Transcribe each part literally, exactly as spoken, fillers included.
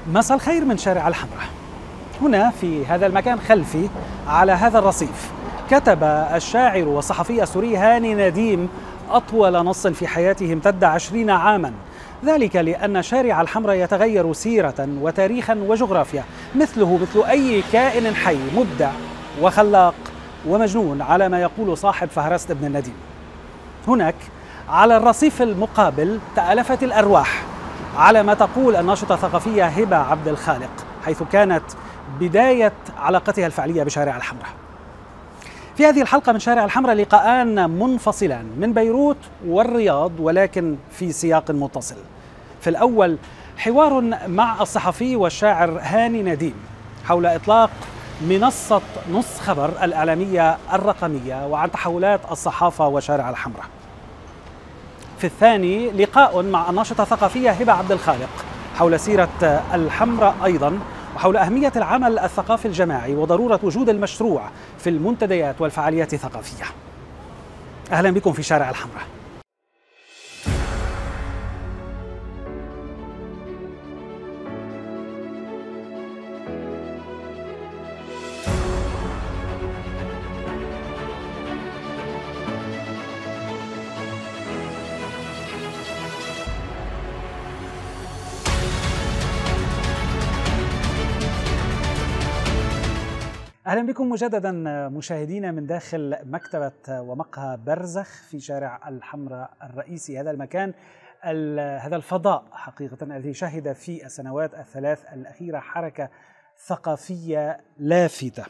مساء الخير من شارع الحمراء. هنا في هذا المكان خلفي على هذا الرصيف كتب الشاعر والصحفي السوري هاني نديم أطول نص في حياته امتد عشرين عاما، ذلك لأن شارع الحمراء يتغير سيرة وتاريخا وجغرافيا مثله مثل أي كائن حي مبدع وخلاق ومجنون على ما يقول صاحب فهرست ابن النديم. هناك على الرصيف المقابل تألفت الأرواح على ما تقول الناشطة الثقافية هبة عبد الخالق، حيث كانت بداية علاقتها الفعلية بشارع الحمراء. في هذه الحلقة من شارع الحمراء لقاءان منفصلان من بيروت والرياض ولكن في سياق متصل. في الأول حوار مع الصحفي والشاعر هاني نديم حول إطلاق منصة نص خبر الإعلامية الرقمية وعن تحولات الصحافة وشارع الحمراء. في الثاني لقاء مع الناشطة الثقافية هبة عبد الخالق حول سيرة الحمراء أيضا وحول أهمية العمل الثقافي الجماعي وضرورة وجود المشروع في المنتديات والفعاليات الثقافية. أهلا بكم في شارع الحمراء. أهلا بكم مجددا مشاهدينا من داخل مكتبة ومقهى برزخ في شارع الحمراء الرئيسي. هذا المكان هذا الفضاء حقيقة الذي شهد في السنوات الثلاث الأخيرة حركة ثقافية لافتة.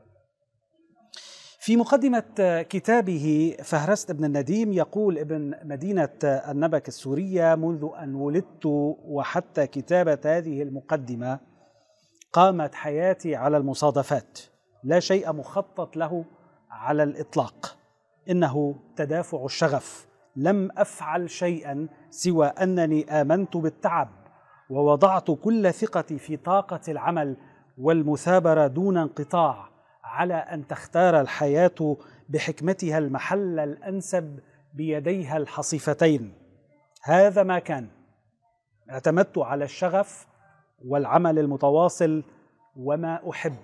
في مقدمة كتابه فهرست ابن النديم يقول ابن مدينة النبك السورية: منذ أن ولدت وحتى كتابة هذه المقدمة قامت حياتي على المصادفات، لا شيء مخطط له على الإطلاق، إنه تدافع الشغف، لم أفعل شيئا سوى أنني آمنت بالتعب ووضعت كل ثقتي في طاقة العمل والمثابرة دون انقطاع على أن تختار الحياة بحكمتها المحل الأنسب بيديها الحصيفتين. هذا ما كان، اعتمدت على الشغف والعمل المتواصل وما أحب.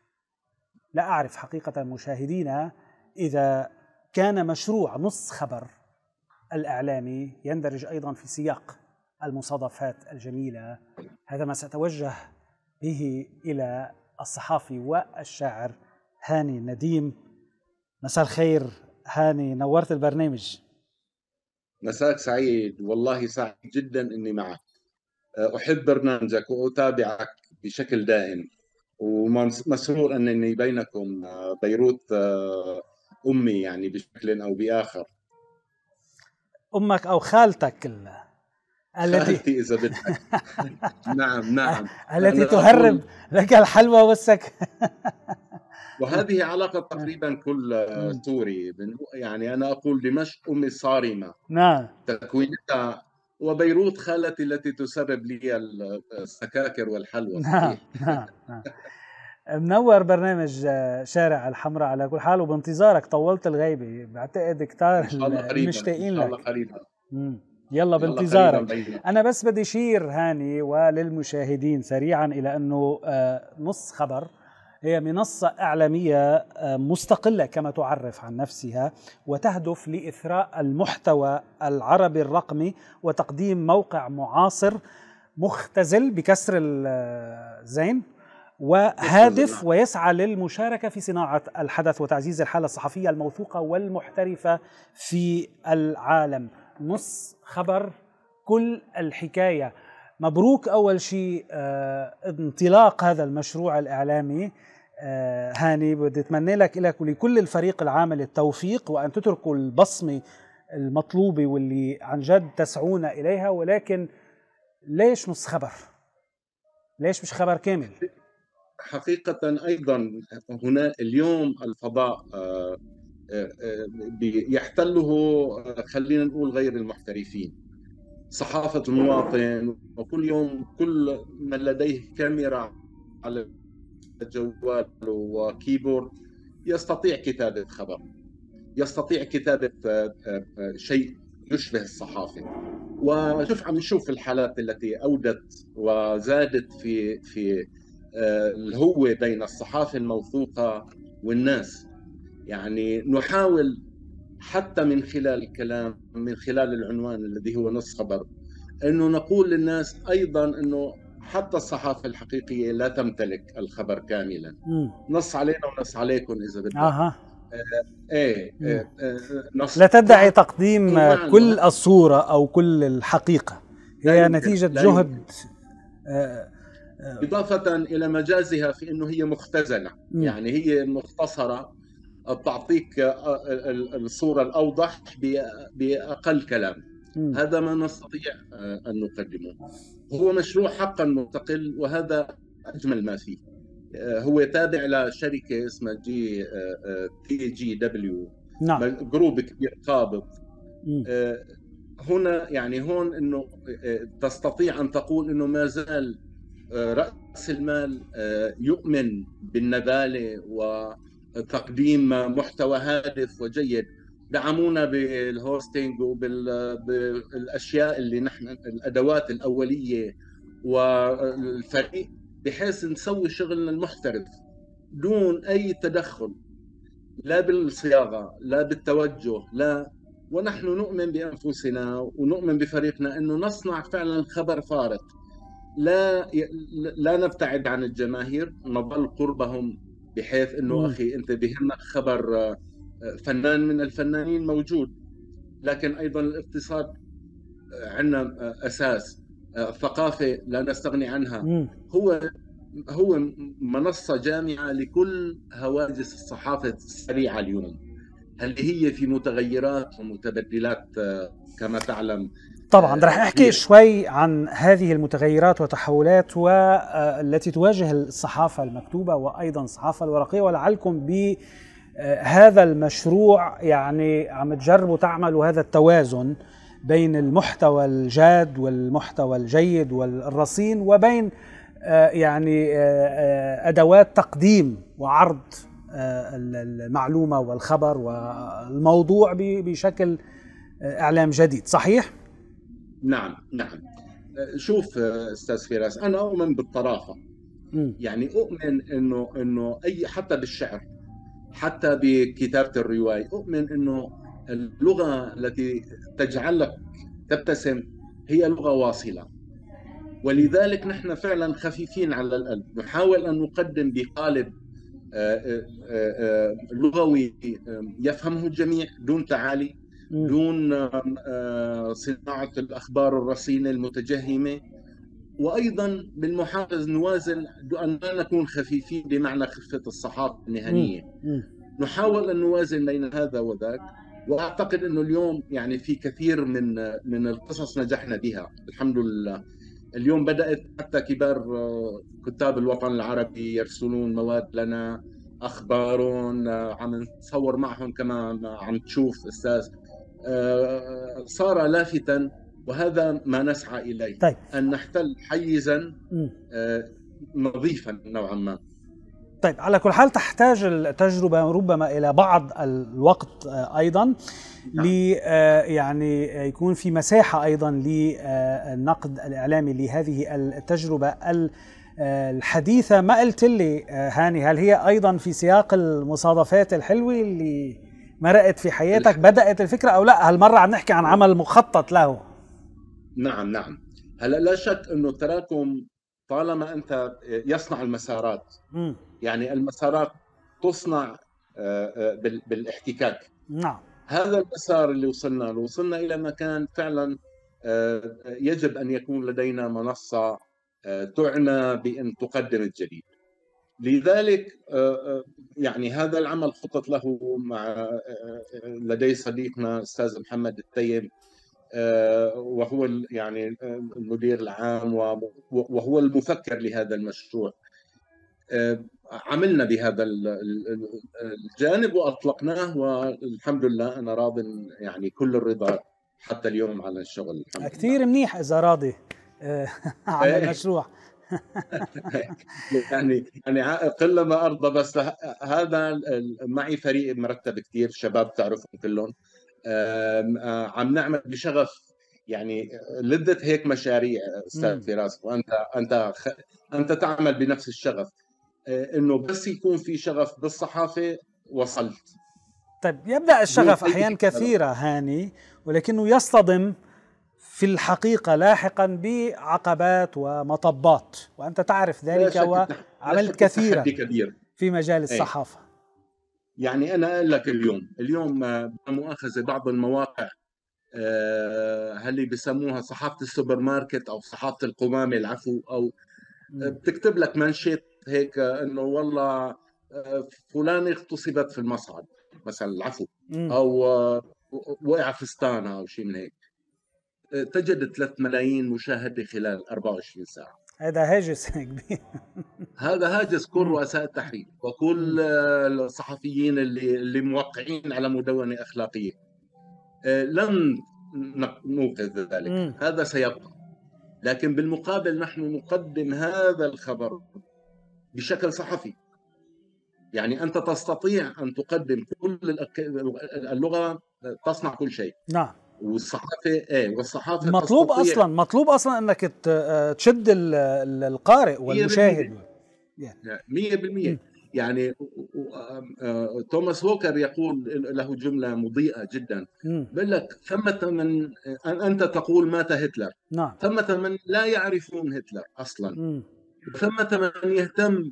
لا أعرف حقيقة مشاهدينا إذا كان مشروع نص خبر الإعلامي يندرج أيضا في سياق المصادفات الجميلة. هذا ما سأتوجه به إلى الصحافي والشاعر هاني نديم. مساء الخير هاني، نورت البرنامج. مساك سعيد، والله سعيد جدا أني معك. أحب برنامجك وأتابعك بشكل دائم، ومسرور أنني بينكم. بيروت أمي يعني بشكل أو بآخر. أمك أو خالتك ال... التي خالتي إذا بدك. نعم نعم التي تهرب لك الحلوى والسك. وهذه علاقة تقريبا كل سوري، يعني أنا أقول دمشق أمي الصارمة، نعم، تكوينتها، وبيروت خالتي التي تسبب لي السكاكر والحلوى. نعم نعم نعم. منور برنامج شارع الحمراء على كل حال، وبانتظارك طولت الغيبة، بعتقد كتار المشتاقين لك. إن شاء الله قريبا. مم. يلا بانتظارك. أنا بس بدي شير هاني وللمشاهدين سريعا إلى أنه نص خبر هي منصة إعلامية مستقلة كما تعرف عن نفسها، وتهدف لإثراء المحتوى العربي الرقمي وتقديم موقع معاصر مختزل بكسر الزين وهادف ويسعى للمشاركة في صناعة الحدث وتعزيز الحالة الصحفية الموثوقة والمحترفة في العالم. نص خبر كل الحكاية. مبروك أول شيء آه انطلاق هذا المشروع الإعلامي. آه هاني، بدي أتمنى لك لك ولكل الفريق العامل التوفيق، وأن تتركوا البصمة المطلوبة واللي عن جد تسعون إليها. ولكن ليش نص خبر؟ ليش مش خبر كامل؟ حقيقة أيضا هنا اليوم الفضاء يحتله، خلينا نقول، غير المحترفين. صحافة المواطن، وكل يوم كل من لديه كاميرا على جواله وكيبورد يستطيع كتابة خبر، يستطيع كتابة شيء يشبه الصحافة. وشوف عم نشوف الحالات التي أودت وزادت في في آه، الهوة بين الصحافة الموثوقة والناس. يعني نحاول حتى من خلال الكلام، من خلال العنوان الذي هو نص خبر، انه نقول للناس ايضا انه حتى الصحافه الحقيقيه لا تمتلك الخبر كاملا. مم. نص علينا ونص عليكم اذا بدك. اها. آه ايه مم. آه آه نص لا تدعي مع تقديم مع كل الوقت الصورة أو كل الحقيقة، لا هي يمكن نتيجة لا جهد. يمكن آه، آه، اضافه الى مجازها في انه هي مختزله، مم. يعني هي مختصره، تعطيك آه، ال- الصوره الاوضح ب- باقل كلام. مم. هذا ما نستطيع آه، ان نقدمه. هو مشروع حقا مستقل، وهذا اجمل ما فيه. آه، هو تابع لشركه اسمها جي تي جي دبليو، نعم. جروب كبير قابض. مم. آه، هنا يعني هون انه آه، تستطيع ان تقول انه ما زال آه، راس المال آه، يؤمن بالنباله وتقديم محتوى هادف وجيد. دعمونا بالهوستنج وبالاشياء اللي نحن الادوات الاوليه والفريق، بحيث نسوي شغلنا المحترف دون اي تدخل، لا بالصياغه لا بالتوجه لا. ونحن نؤمن بانفسنا ونؤمن بفريقنا انه نصنع فعلا خبر فارق. لا لا نبتعد عن الجماهير، نظل قربهم، بحيث انه مم. اخي انت بهمك خبر آه، فنان من الفنانين موجود، لكن ايضا الاقتصاد عندنا اساس، الثقافه لا نستغني عنها. مم. هو هو منصه جامعه لكل هواجس الصحافه السريعه اليوم، اللي هي في متغيرات ومتبدلات آه، كما تعلم طبعا آه، رح أحكي كبيره. شوي عن هذه المتغيرات والتحولات والتي تواجه الصحافة المكتوبة وأيضا الصحافة الورقية، ولعلكم بهذا المشروع يعني عم تجربوا تعملوا هذا التوازن بين المحتوى الجاد والمحتوى الجيد والرصين، وبين آه، يعني آه، آه، أدوات تقديم وعرض آه، المعلومة والخبر والموضوع ب- بشكل آه، إعلام جديد. صحيح؟ نعم نعم. آه، شوف آه، استاذ فراس، انا اؤمن بالطرافه. مم. يعني اؤمن انه انه اي حتى بالشعر، حتى بكتابه الروايه، اؤمن انه اللغه التي تجعلك تبتسم هي لغه واصله. مم. ولذلك نحن فعلا خفيفين على القلب، نحاول ان نقدم بقالب آه، آه، آه، لغوي آه، يفهمه الجميع دون تعالي، مم. دون آه، صناعة الأخبار الرصينة المتجهمة. وأيضا بالمحافظ نوازن أن لا نكون خفيفين بمعنى خفة الصحافة مم. المهنية. مم. نحاول أن نوازن بين هذا وذاك. وأعتقد أنه اليوم يعني في كثير من من القصص نجحنا بها الحمد لله. اليوم بدأت حتى كبار آه، كتاب الوطن العربي يرسلون مواد لنا، أخبار آه، عم نصور معهم كمان، عم تشوف أستاذ. آه، صار لافتا، وهذا ما نسعى إليه، طيب. أن نحتل حيزا مم. آه، نظيفا نوعا ما. طيب، على كل حال تحتاج التجربة ربما إلى بعض الوقت آه، أيضا نعم ل آه، يعني يكون في مساحة أيضا للنقد الإعلامي لهذه التجربة ال- آه، الحديثة. ما قلت لي آه، هاني، هل هي أيضا في سياق المصادفات الحلوة اللي مرقت في حياتك الح... بدأت الفكرة، أو لا هالمرة عم نحكي عن عمل مخطط له؟ نعم نعم. هلا لا شك أنه التراكم طالما أنت يصنع المسارات، مم. يعني المسارات تصنع آه، آه، بال- بالاحتكاك. نعم. هذا المسار اللي وصلنا له، وصلنا إلى مكان فعلا آه، يجب أن يكون لدينا منصة آه، تعنى بأن تقدم الجديد. لذلك آه، آه، يعني هذا العمل خطط له مع آه، آه، لدي صديقنا أستاذ محمد التيم، آه، وهو ال- يعني آه، المدير العام و- وهو المفكر لهذا المشروع. آه، عملنا بهذا ال- ال- الجانب وأطلقناه، والحمد لله أنا راض، يعني كل الرضا حتى اليوم على الشغل الحمد لله. كثير منيح إذا راضي آه، عن إيه. المشروع. يعني يعني ع- قل ما أرضى، بس ه- هذا ال- معي فريق مرتب كثير شباب تعرفهم كلهم. عم نعمل بشغف، يعني لذة هيك مشاريع استاذ فراس، وانت انت انت تعمل بنفس الشغف، انه بس يكون في شغف بالصحافه وصلت. طيب يبدأ الشغف أحيان كثيرة هاني، ولكنه يصطدم في الحقيقة لاحقا بعقبات ومطبات، وأنت تعرف ذلك وعملت كثيرا في مجال الصحافة. يعني أنا أقول لك اليوم اليوم بمؤاخذة بعض المواقع هل بيسموها صحافة السوبر ماركت أو صحافة القمامة، العفو، أو بتكتب لك منشط هيك إنه والله فلانة اغتصبت في المصعد مثلا، العفو، أو وقع فستانها أو شيء من هيك، تجد ثلاثة ملايين مشاهدة خلال أربعة وعشرين ساعة. هذا هاجس كبير. هذا هاجس كل رؤساء التحرير وكل الصحفيين اللي اللي موقعين على مدونة أخلاقية. لن نوقف ذلك، مم. هذا سيبقى، لكن بالمقابل نحن نقدم هذا الخبر بشكل صحفي. يعني أنت تستطيع أن تقدم كل اللغة، تصنع كل شيء. نعم. والصحافة ايه والصحافة مطلوب أصلا مطلوب أصلا أنك تشد القارئ والمشاهد مية بالمية. يعني توماس هوكر يقول له جملة مضيئة جدا، بيقول لك ثمة من أنت تقول مات هتلر، نعم. ثمة من لا يعرفون هتلر أصلا، ثمة من يهتم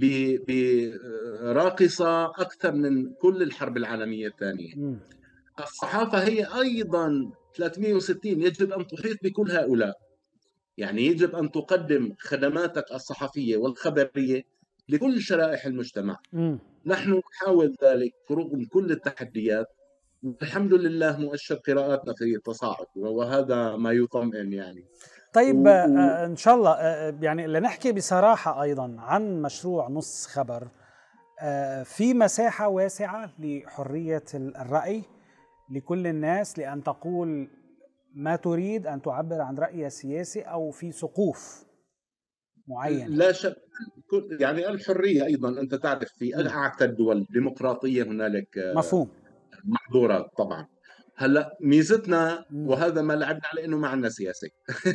براقصة أكثر من كل الحرب العالمية الثانية. م. الصحافة هي أيضا ثلاثمئة وستين، يجب أن تحيط بكل هؤلاء. يعني يجب أن تقدم خدماتك الصحفية والخبرية لكل شرائح المجتمع. م. نحن نحاول ذلك رغم كل التحديات، والحمد لله مؤشر قراءاتنا في تصاعد، وهذا ما يطمئن يعني. طيب و... آه إن شاء الله آه يعني لنحكي بصراحة أيضا عن مشروع نص خبر. آه في مساحة واسعة لحرية الرأي لكل الناس لأن تقول ما تريد أن تعبر عن رأي سياسي، أو في سقوف معينة؟ لا شك، يعني الحرية أيضا أنت تعرف في أكثر الدول الديمقراطية هنالك مفهوم محظورات طبعا. هلا ميزتنا مم. وهذا ما لعبنا على انه ما عندنا سياسه.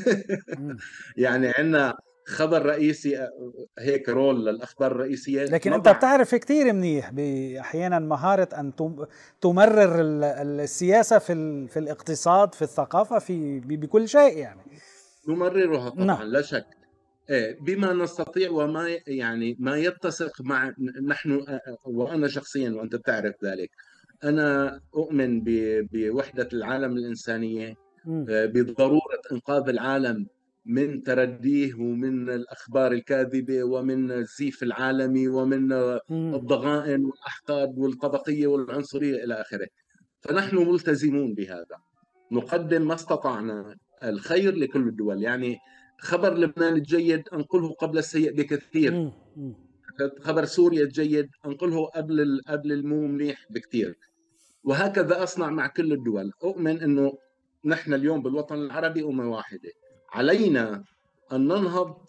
يعني عندنا خبر رئيسي هيك رول للاخبار الرئيسيه، لكن انت بتعرف كثير منيح احيانا مهاره ان تمرر السياسه في في الاقتصاد، في الثقافه، في بكل شيء يعني نمررها طبعا. نعم. لا شك، بما نستطيع وما يعني ما يتسق مع نحن. وانا شخصيا وانت تعرف ذلك، أنا أؤمن بوحدة العالم الإنسانية، بضرورة إنقاذ العالم من ترديه ومن الأخبار الكاذبة ومن الزيف العالمي ومن الضغائن والأحقاد والطبقية والعنصرية إلى آخره. فنحن ملتزمون بهذا، نقدم ما استطعنا الخير لكل الدول. يعني خبر لبنان الجيد أنقله قبل السيء بكثير، خبر سوريا الجيد أنقله قبل قبل المو منيح بكثير، وهكذا أصنع مع كل الدول. أؤمن أنه نحن اليوم بالوطن العربي أمة واحدة، علينا أن ننهض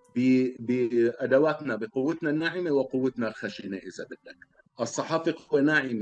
بأدواتنا، بقوتنا الناعمة وقوتنا الخشنة. إذا بدك الصحافة قوة ناعمة،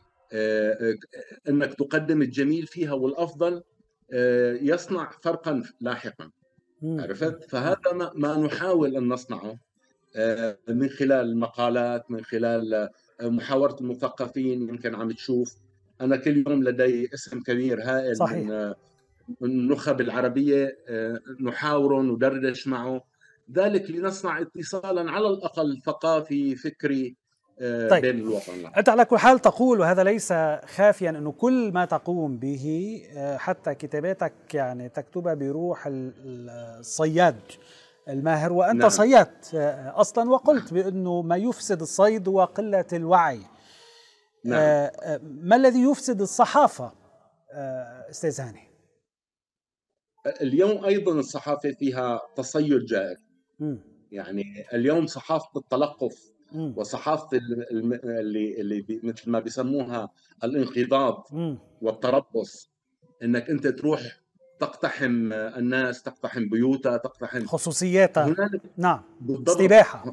أنك تقدم الجميل فيها والأفضل يصنع فرقا لاحقا، عرفت؟ فهذا ما نحاول أن نصنعه من خلال المقالات، من خلال محاورة المثقفين. يمكن عم تشوف أنا كل يوم لدي اسم كبير هائل صحيح. من النخب العربية نحاوره ندردش معه، ذلك لنصنع اتصالا على الأقل ثقافي فكري طيب. بين الوطن. أنت على كل حال تقول، وهذا ليس خافيا، أنه كل ما تقوم به حتى كتاباتك يعني تكتبها بروح الصياد الماهر، وأنت نعم. صياد أصلا، وقلت بأنه ما يفسد الصيد وقلة الوعي. نعم. آه ما الذي يفسد الصحافة آه أستاذ هاني؟ اليوم أيضا الصحافة فيها تصيد جائر. م. يعني اليوم صحافة التلقف م. وصحافة اللي, اللي مثل ما بيسموها الانقضاض م. والتربص، إنك أنت تروح تقتحم الناس، تقتحم بيوتها، تقتحم خصوصياتها. نعم، استباحة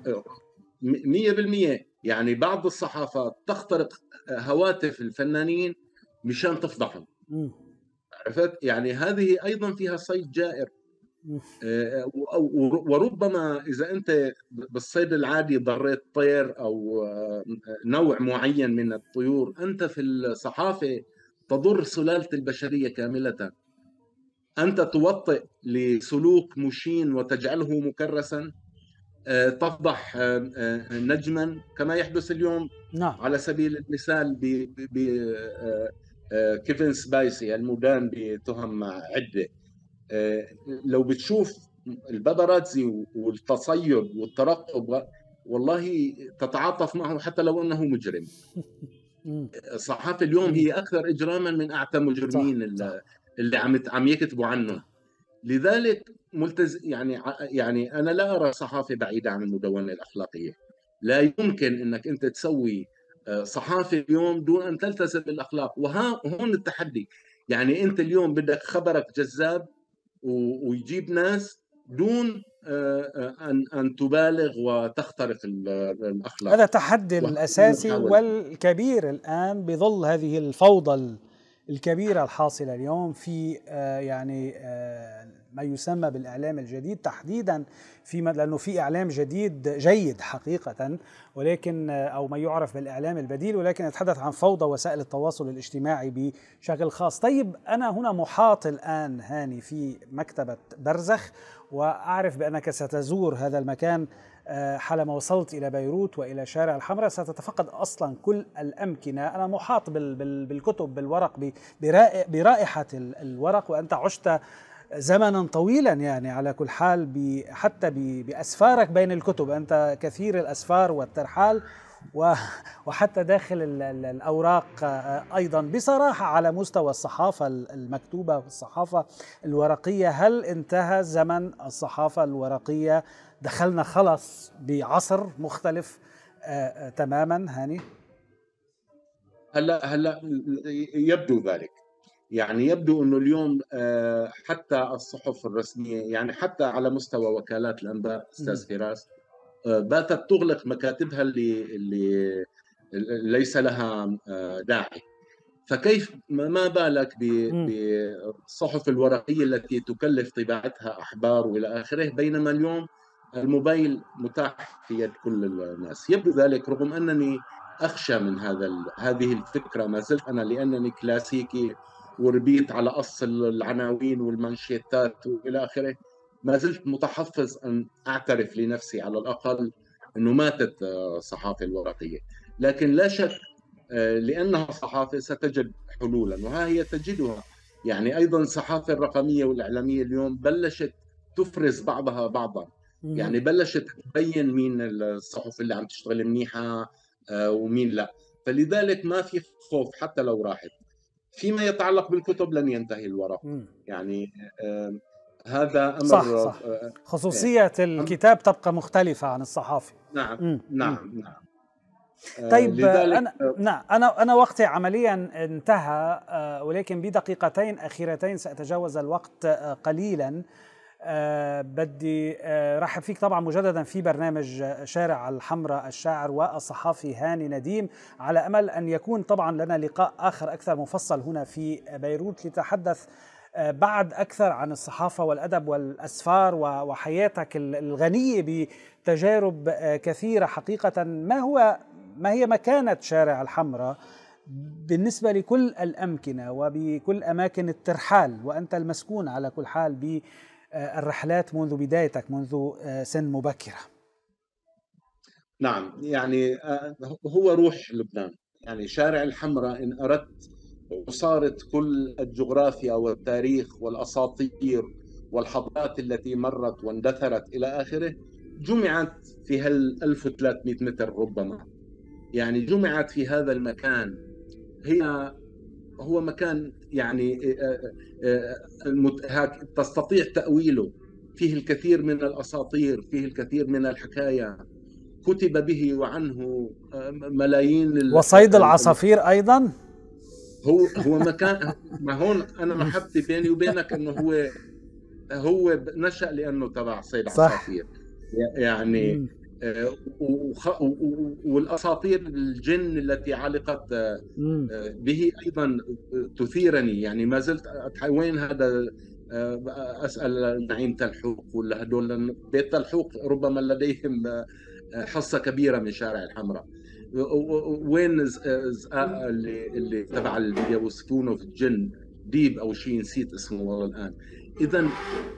مية بالمية. يعني بعض الصحافات تخترق هواتف الفنانين مشان تفضحهم. مم. عرفت؟ يعني هذه ايضا فيها صيد جائر. مم. آه، و- وربما اذا انت بالصيد العادي ضريت طير او آه، نوع معين من الطيور، انت في الصحافه تضر سلاله البشريه كامله. انت توطئ لسلوك مشين وتجعله مكرسا، آه، تفضح آه، آه، نجما كما يحدث اليوم. نعم. على سبيل المثال ب ب- ب- آه، آه، كيفن سبايسي المدان بتهم عده. آه، لو بتشوف الباباراتزي والتصيد والترقب، والله تتعاطف معه حتى لو انه مجرم. مم. الصحافه اليوم مم. هي اكثر اجراما من اعتى صح مجرمين صح. اللي اللي عم عم يكتبوا عنهم. صح. لذلك ملتز يعني يعني انا لا ارى صحافه بعيده عن المدونه الاخلاقيه. لا يمكن انك انت تسوي آه، صحافه اليوم دون ان تلتزم بالاخلاق، وها هون التحدي. يعني انت اليوم بدك خبرك جذاب و- ويجيب ناس دون آه، آه، ان ان تبالغ وتخترق ال- الاخلاق. هذا التحدي وهذه الأساسي المحاوله. والكبير الآن بظل هذه الفوضى الكبيرة الحاصلة اليوم في آه، يعني آه، ما يسمى بالإعلام الجديد تحديدا، في لأنه في إعلام جديد جيد حقيقة، ولكن آه، أو ما يعرف بالإعلام البديل، ولكن أتحدث عن فوضى وسائل التواصل الاجتماعي بشكل خاص. طيب أنا هنا محاط الآن هاني في مكتبة برزخ، وأعرف بأنك ستزور هذا المكان حالما وصلت إلى بيروت وإلى شارع الحمراء. ستتفقد أصلا كل الأمكنة. أنا محاط بالكتب بالورق برائحة الورق، وأنت عشت زمنا طويلا يعني على كل حال حتى بأسفارك بين الكتب، أنت كثير الأسفار والترحال وحتى داخل الأوراق أيضا. بصراحة على مستوى الصحافة المكتوبة والصحافة الورقية، هل انتهى زمن الصحافة الورقية؟ دخلنا خلص بعصر مختلف آآ آآ تماما هاني؟ هلا هلا يبدو ذلك. يعني يبدو انه اليوم حتى الصحف الرسميه، يعني حتى على مستوى وكالات الانباء استاذ فراس، باتت تغلق مكاتبها اللي اللي ليس لها داعي. فكيف ما بالك بالصحف الورقيه التي تكلف طباعتها احبار والى اخره، بينما اليوم الموبايل متاح في يد كل الناس. يبدو ذلك رغم انني اخشى من هذا هذه الفكره، ما زلت انا لانني كلاسيكي وربيت على قص العناوين والمانشيتات والى اخره، ما زلت متحفظ ان اعترف لنفسي على الاقل انه ماتت الصحافه الورقيه. لكن لا شك لانها صحافه ستجد حلولا، وها هي تجدها. يعني ايضا الصحافه الرقميه والاعلاميه اليوم بلشت تفرز بعضها بعضا. يعني بلشت تبين مين الصحف اللي عم تشتغل منيحه ومين لا. فلذلك ما في خوف حتى لو راحت. فيما يتعلق بالكتب لن ينتهي الورق. يعني هذا امر صح صح. خصوصيه الكتاب تبقى مختلفه عن الصحافه. نعم مم. نعم مم. نعم. طيب انا نعم انا انا وقتي عمليا انتهى، ولكن بدقيقتين اخيرتين ساتجاوز الوقت قليلا. أه بدي أه رحب فيك طبعا مجددا في برنامج شارع الحمراء الشاعر والصحافي هاني نديم، على امل ان يكون طبعا لنا لقاء اخر اكثر مفصل هنا في بيروت لتحدث أه بعد اكثر عن الصحافه والادب والاسفار وحياتك الغنيه بتجارب كثيره حقيقه. ما هو ما هي مكانه شارع الحمراء بالنسبه لكل الامكنه وبكل اماكن الترحال، وانت المسكون على كل حال ب الرحلات منذ بدايتك، منذ سن مبكرة؟ نعم، يعني هو روح لبنان. يعني شارع الحمراء إن أردت وصارت كل الجغرافيا والتاريخ والأساطير والحضارات التي مرت واندثرت إلى آخره جمعت في هال ألف وثلاثمئة متر ربما. يعني جمعت في هذا المكان. هي هو مكان يعني تستطيع تأويله. فيه الكثير من الأساطير، فيه الكثير من الحكايا، كتب به وعنه ملايين. وصيد العصافير أيضا هو هو مكان. ما هون أنا محبتي بيني وبينك إنه هو هو نشأ لأنه تبع صيد عصافير. يعني والأساطير الجن التي علقت به أيضا تثيرني. يعني ما زلت وين هذا، أسأل نعيم تلحوق ولا هدول بيت تلحوق ربما لديهم حصة كبيرة من شارع الحمراء. وين اللي اللي تبع اللي يوصفونه في الجن ديب أو شيء، نسيت اسمه والله الآن. إذا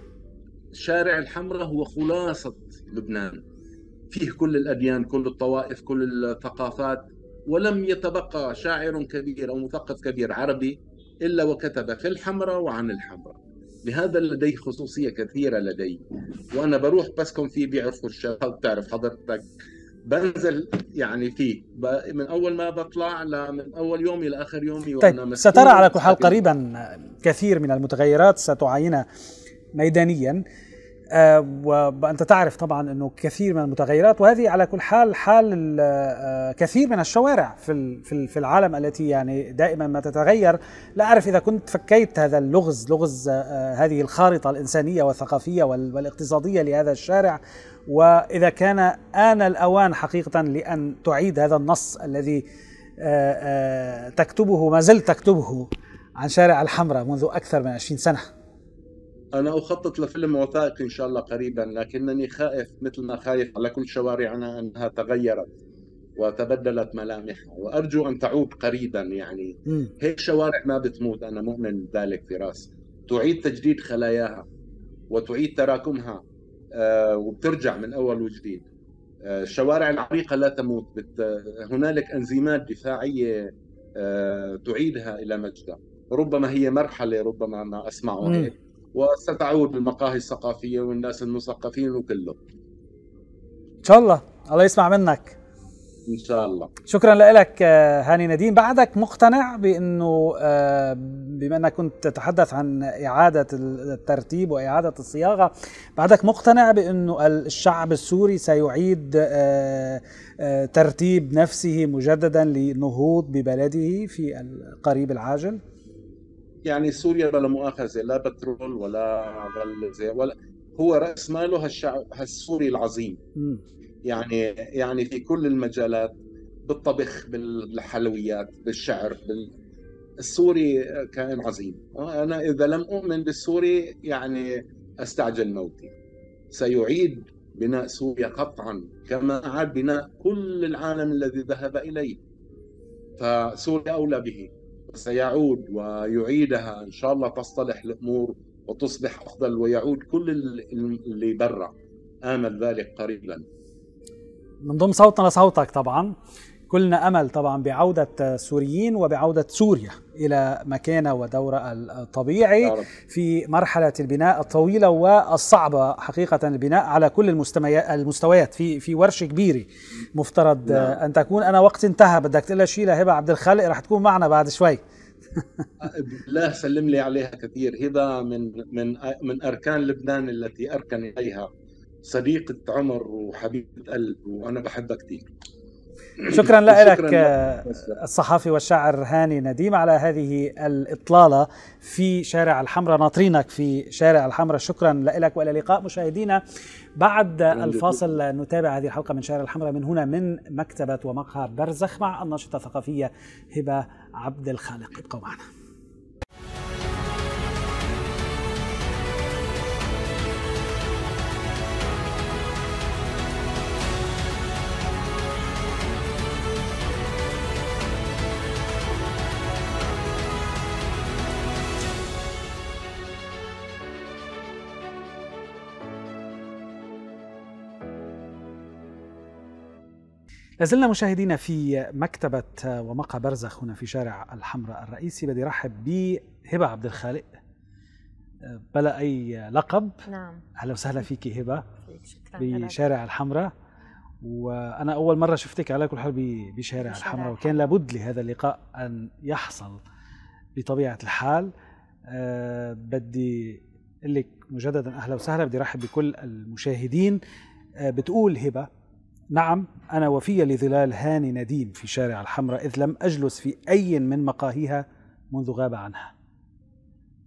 شارع الحمراء هو خلاصة لبنان، فيه كل الأديان، كل الطوائف، كل الثقافات، ولم يتبقى شاعر كبير أو مثقف كبير عربي إلا وكتب في الحمراء وعن الحمراء. لهذا لدي خصوصية كثيرة لدي، وأنا بروح بسكن فيه، بيعرفوا الشباب، تعرف حضرتك، بنزل يعني فيه من أول ما بطلع من أول يومي إلى آخر يومي وأنا طيب، سترى على كل حال قريبا كثير من المتغيرات ستعاينها ميدانيا، أه وأنت تعرف طبعا أنه كثير من المتغيرات، وهذه على كل حال حال أه كثير من الشوارع في في العالم التي يعني دائما ما تتغير. لا أعرف إذا كنت فكيت هذا اللغز، لغز أه هذه الخارطة الإنسانية والثقافية والاقتصادية لهذا الشارع، وإذا كان آن الأوان حقيقة لأن تعيد هذا النص الذي أه أه تكتبه، ما زلت تكتبه، عن شارع الحمراء منذ أكثر من عشرين سنة. أنا أخطط لفيلم وثائقي إن شاء الله قريبا، لكنني خائف مثل ما خايف على كل شوارعنا أنها تغيرت وتبدلت ملامحها، وأرجو أن تعود قريبا. يعني م. هيك شوارع ما بتموت، أنا مؤمن بذلك في راسي، تعيد تجديد خلاياها وتعيد تراكمها آه وبترجع من أول وجديد. آه الشوارع العريقة لا تموت، بت... هنالك أنزيمات دفاعية آه تعيدها إلى مجدها. ربما هي مرحلة، ربما ما أسمعه هيك، وستعود المقاهي الثقافية والناس المثقفين وكله. إن شاء الله، الله يسمع منك إن شاء الله. شكرا لك هاني نديم. بعدك مقتنع بأنه بما أنك كنت تتحدث عن إعادة الترتيب وإعادة الصياغة، بعدك مقتنع بأنه الشعب السوري سيعيد ترتيب نفسه مجددا للنهوض ببلده في القريب العاجل؟ يعني سوريا بلا مؤاخذة لا بترول ولا غلة ولا، هو رأس ماله هالشعب هالسوري العظيم. م. يعني يعني في كل المجالات، بالطبخ، بالحلويات، بالشعر، بال... السوري كائن عظيم. أنا إذا لم أؤمن بالسوري يعني أستعجل موتي. سيعيد بناء سوريا قطعا كما عاد بناء كل العالم الذي ذهب إليه، فسوريا أولى به. سيعود ويعيدها إن شاء الله، تصطلح الأمور وتصبح أفضل، ويعود كل اللي برا. آمل ذلك قريبا. من ضمن صوتنا لصوتك طبعا، كلنا أمل طبعا بعودة السوريين وبعودة سوريا إلى مكانها ودورها الطبيعي في مرحلة البناء الطويلة والصعبة حقيقة، البناء على كل المستويات في في ورشة كبيرة مفترض نعم. أن تكون. أنا وقت انتهى، بدك تقول لها شيء لهبة عبد الخالق، رح تكون معنا بعد شوي. لا سلم لي عليها كثير. هبة من من من أركان لبنان التي أركن إليها، صديقة عمر وحبيبة قلب، وأنا بحبها كثير. شكرا لك الصحافي والشاعر هاني نديم على هذه الإطلالة في شارع الحمراء. ناطرينك في شارع الحمراء. شكرا لك، وإلى اللقاء مشاهدينا. بعد الفاصل نتابع هذه الحلقة من شارع الحمراء من هنا من مكتبة ومقهى برزخ مع الناشطة الثقافية هبة عبد الخالق. ابقوا معنا. لازلنا مشاهدينا في مكتبة ومقهى برزخ هنا في شارع الحمراء الرئيسي. بدي رحب بهبة عبد الخالق بلا أي لقب. نعم، أهلا وسهلا فيك هبة بشارع الحمراء. وأنا أول مرة شفتك على كل حال بشارع الحمراء، وكان لابد لهذا اللقاء أن يحصل بطبيعة الحال. أه بدي أقول لك مجددا أهلا وسهلا. بدي رحب بكل المشاهدين. أه بتقول هبة: نعم، أنا وفية لظلال هاني نديم في شارع الحمراء، إذ لم أجلس في أي من مقاهيها منذ غاب عنها.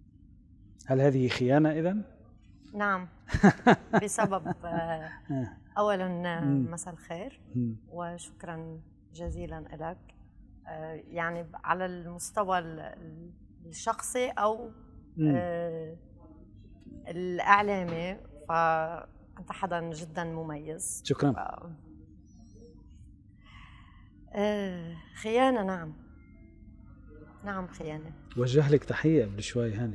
هل هذه خيانة إذن؟ نعم، بسبب اولا مم. مساء الخير مم. وشكرا جزيلا لك. يعني على المستوى الشخصي او مم. الاعلامي فانت حدا جدا مميز. شكرا. ف... خيانه، نعم نعم خيانه. وجه لك تحيه قبل شوي هاني.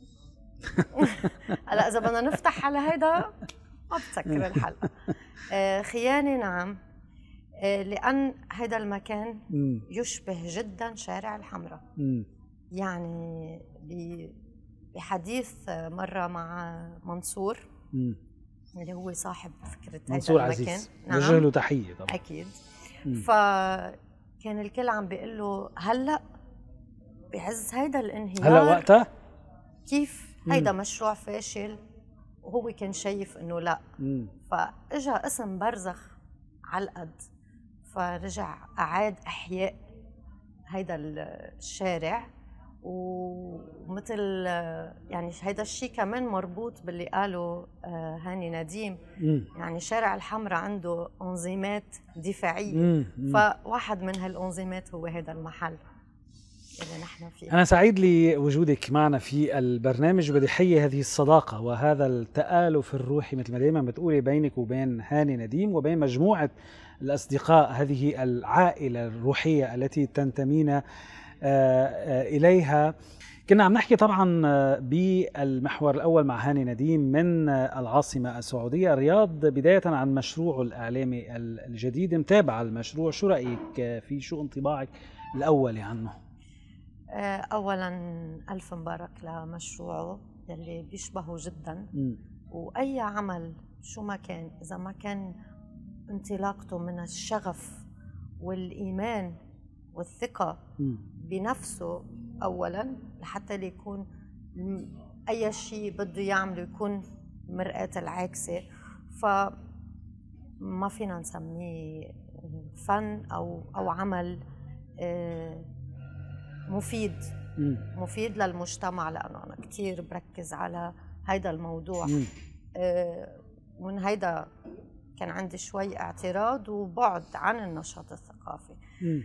هلا اذا بدنا نفتح على هيدا ما بتسكر الحلقه. خيانه نعم، لأن هذا المكان مم. يشبه جدا شارع الحمراء. مم. يعني بحديث مرة مع منصور مم. اللي هو صاحب فكرة منصور هذا المكان. عزيز، نعم. وجه له تحية طبعا. أكيد. مم. فكان الكل عم بيقول له هلأ بعز هيدا الانهيار هلأ وقتها كيف هيدا مشروع فاشل، وهو كان شايف انه لا. مم. فاجا اسم برزخ على القد، فرجع أعاد إحياء هيدا الشارع. ومثل يعني هيدا الشيء كمان مربوط باللي قاله هاني نديم. مم. يعني شارع الحمراء عنده أنظمات دفاعية. مم. مم. فواحد من هالأنظمات هو هذا المحل اللي نحن فيه. أنا سعيد لوجودك معنا في البرنامج، وبدي أحيي هذه الصداقة وهذا التآلف الروحي مثل ما دائما بتقولي بينك وبين هاني نديم وبين مجموعة الأصدقاء، هذه العائلة الروحية التي تنتمين إليها. كنا عم نحكي طبعا بالمحور الأول مع هاني نديم من العاصمة السعودية الرياض، بداية عن مشروعه الإعلامي الجديد. متابعة المشروع، شو رأيك فيه؟ شو انطباعك الأولي عنه؟ أولاً ألف مبارك لمشروعه يلي بيشبهه جداً. م. وأي عمل شو ما كان، إذا ما كان انطلاقته من الشغف والإيمان والثقة م. بنفسه أولاً، لحتى ليكون أي شيء بده يعمله يكون مرآة العاكسة، فما فينا نسميه فن أو أو عمل مفيد مم. مفيد للمجتمع، لأنه أنا كتير بركز على هيدا الموضوع. آه ومن هيدا كان عندي شوي اعتراض وبعد عن النشاط الثقافي. مم.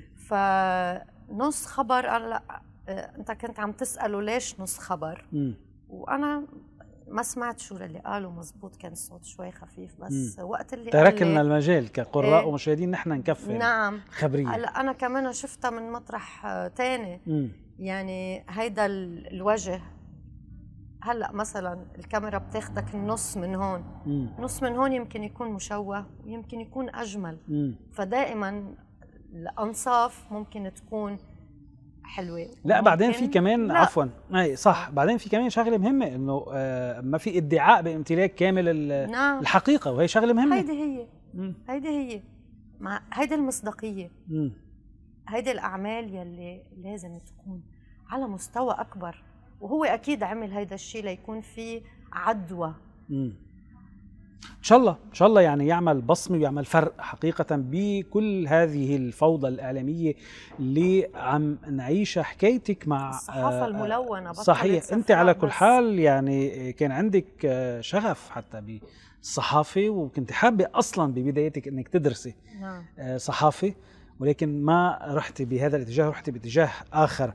فنص خبر أنا آه أنت كنت عم تسأله ليش نص خبر. مم. وأنا ما سمعت شو اللي قاله مزبوط، كان الصوت شوي خفيف بس. مم. وقت اللي ترك لنا المجال كقراء إيه ومشاهدين نحن نكفي. نعم. خبرية. هلا أنا كمان شفتها من مطرح تاني. مم. يعني هيدا الوجه، هلا مثلا الكاميرا بتاخدك النص من هون. مم. نص من هون يمكن يكون مشوه ويمكن يكون أجمل. مم. فدائما الأنصاف ممكن تكون حلوة. لا بعدين في كمان لا. عفوا اي صح، بعدين في كمان شغله مهمه انه آه ما في ادعاء بامتلاك كامل نعم. الحقيقه، وهي شغله مهمه. هيدي هي مم. هيدي هي مع هيدي المصداقيه. مم. هيدي الاعمال يلي لازم تكون على مستوى اكبر، وهو اكيد عمل هيدا الشيء ليكون في عدوى. مم. ان شاء الله ان شاء الله يعني يعمل بصمه ويعمل فرق حقيقه بكل هذه الفوضى الاعلاميه اللي عم نعيشها. حكايتك مع الصحافه الملونه صحيح، انت على كل حال يعني كان عندك شغف حتى بالصحافه، وكنت حابه اصلا ببدايتك انك تدرسي نعم. صحافه، ولكن ما رحتي بهذا الاتجاه، رحتي باتجاه اخر.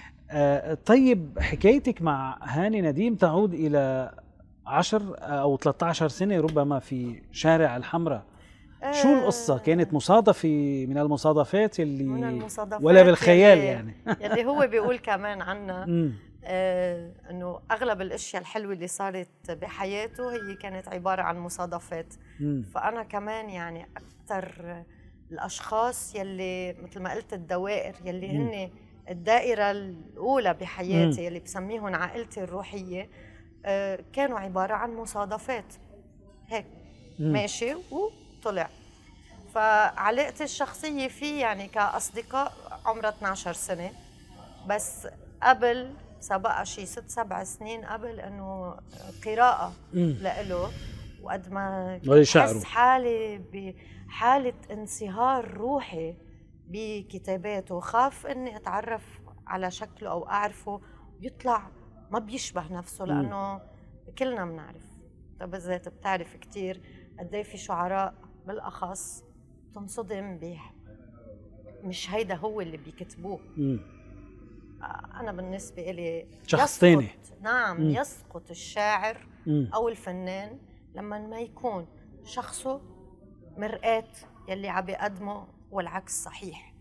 طيب حكايتك مع هاني نديم تعود الى عشر أو ثلاثة عشر سنة ربما في شارع الحمراء. أه شو القصة؟ كانت مصادفة من المصادفات اللي من المصادفات ولا بالخيال يلي يعني يلي هو بيقول كمان عنا آه أنه أغلب الأشياء الحلوة اللي صارت بحياته هي كانت عبارة عن مصادفات. مم. فأنا كمان يعني أكثر الأشخاص يلي مثل ما قلت الدوائر يلي مم. هن الدائرة الأولى بحياتي مم. يلي بسميهم عائلتي الروحية، آه كانوا عبارة عن مصادفات هيك مم. ماشي وطلع. فعلاقتي الشخصية فيه يعني كأصدقاء عمرها اثنعش سنة، بس قبل سبقها شي ست سبع سنين قبل انه قراءة لإله، وقد ما بحس حالي بحالة انصهار روحي بكتاباته، خاف اني اتعرف على شكله او اعرفه يطلع ما بيشبه نفسه، لأنه كلنا بنعرف، طب بالذات بتعرف كتير قد ايه في شعراء بالاخص تنصدم ب مش هيدا هو اللي بيكتبوه. مم. انا بالنسبه لي شخص ثاني. نعم. مم. يسقط الشاعر مم. او الفنان لما ما يكون شخصه مرآة يلي عم بيقدمه والعكس صحيح.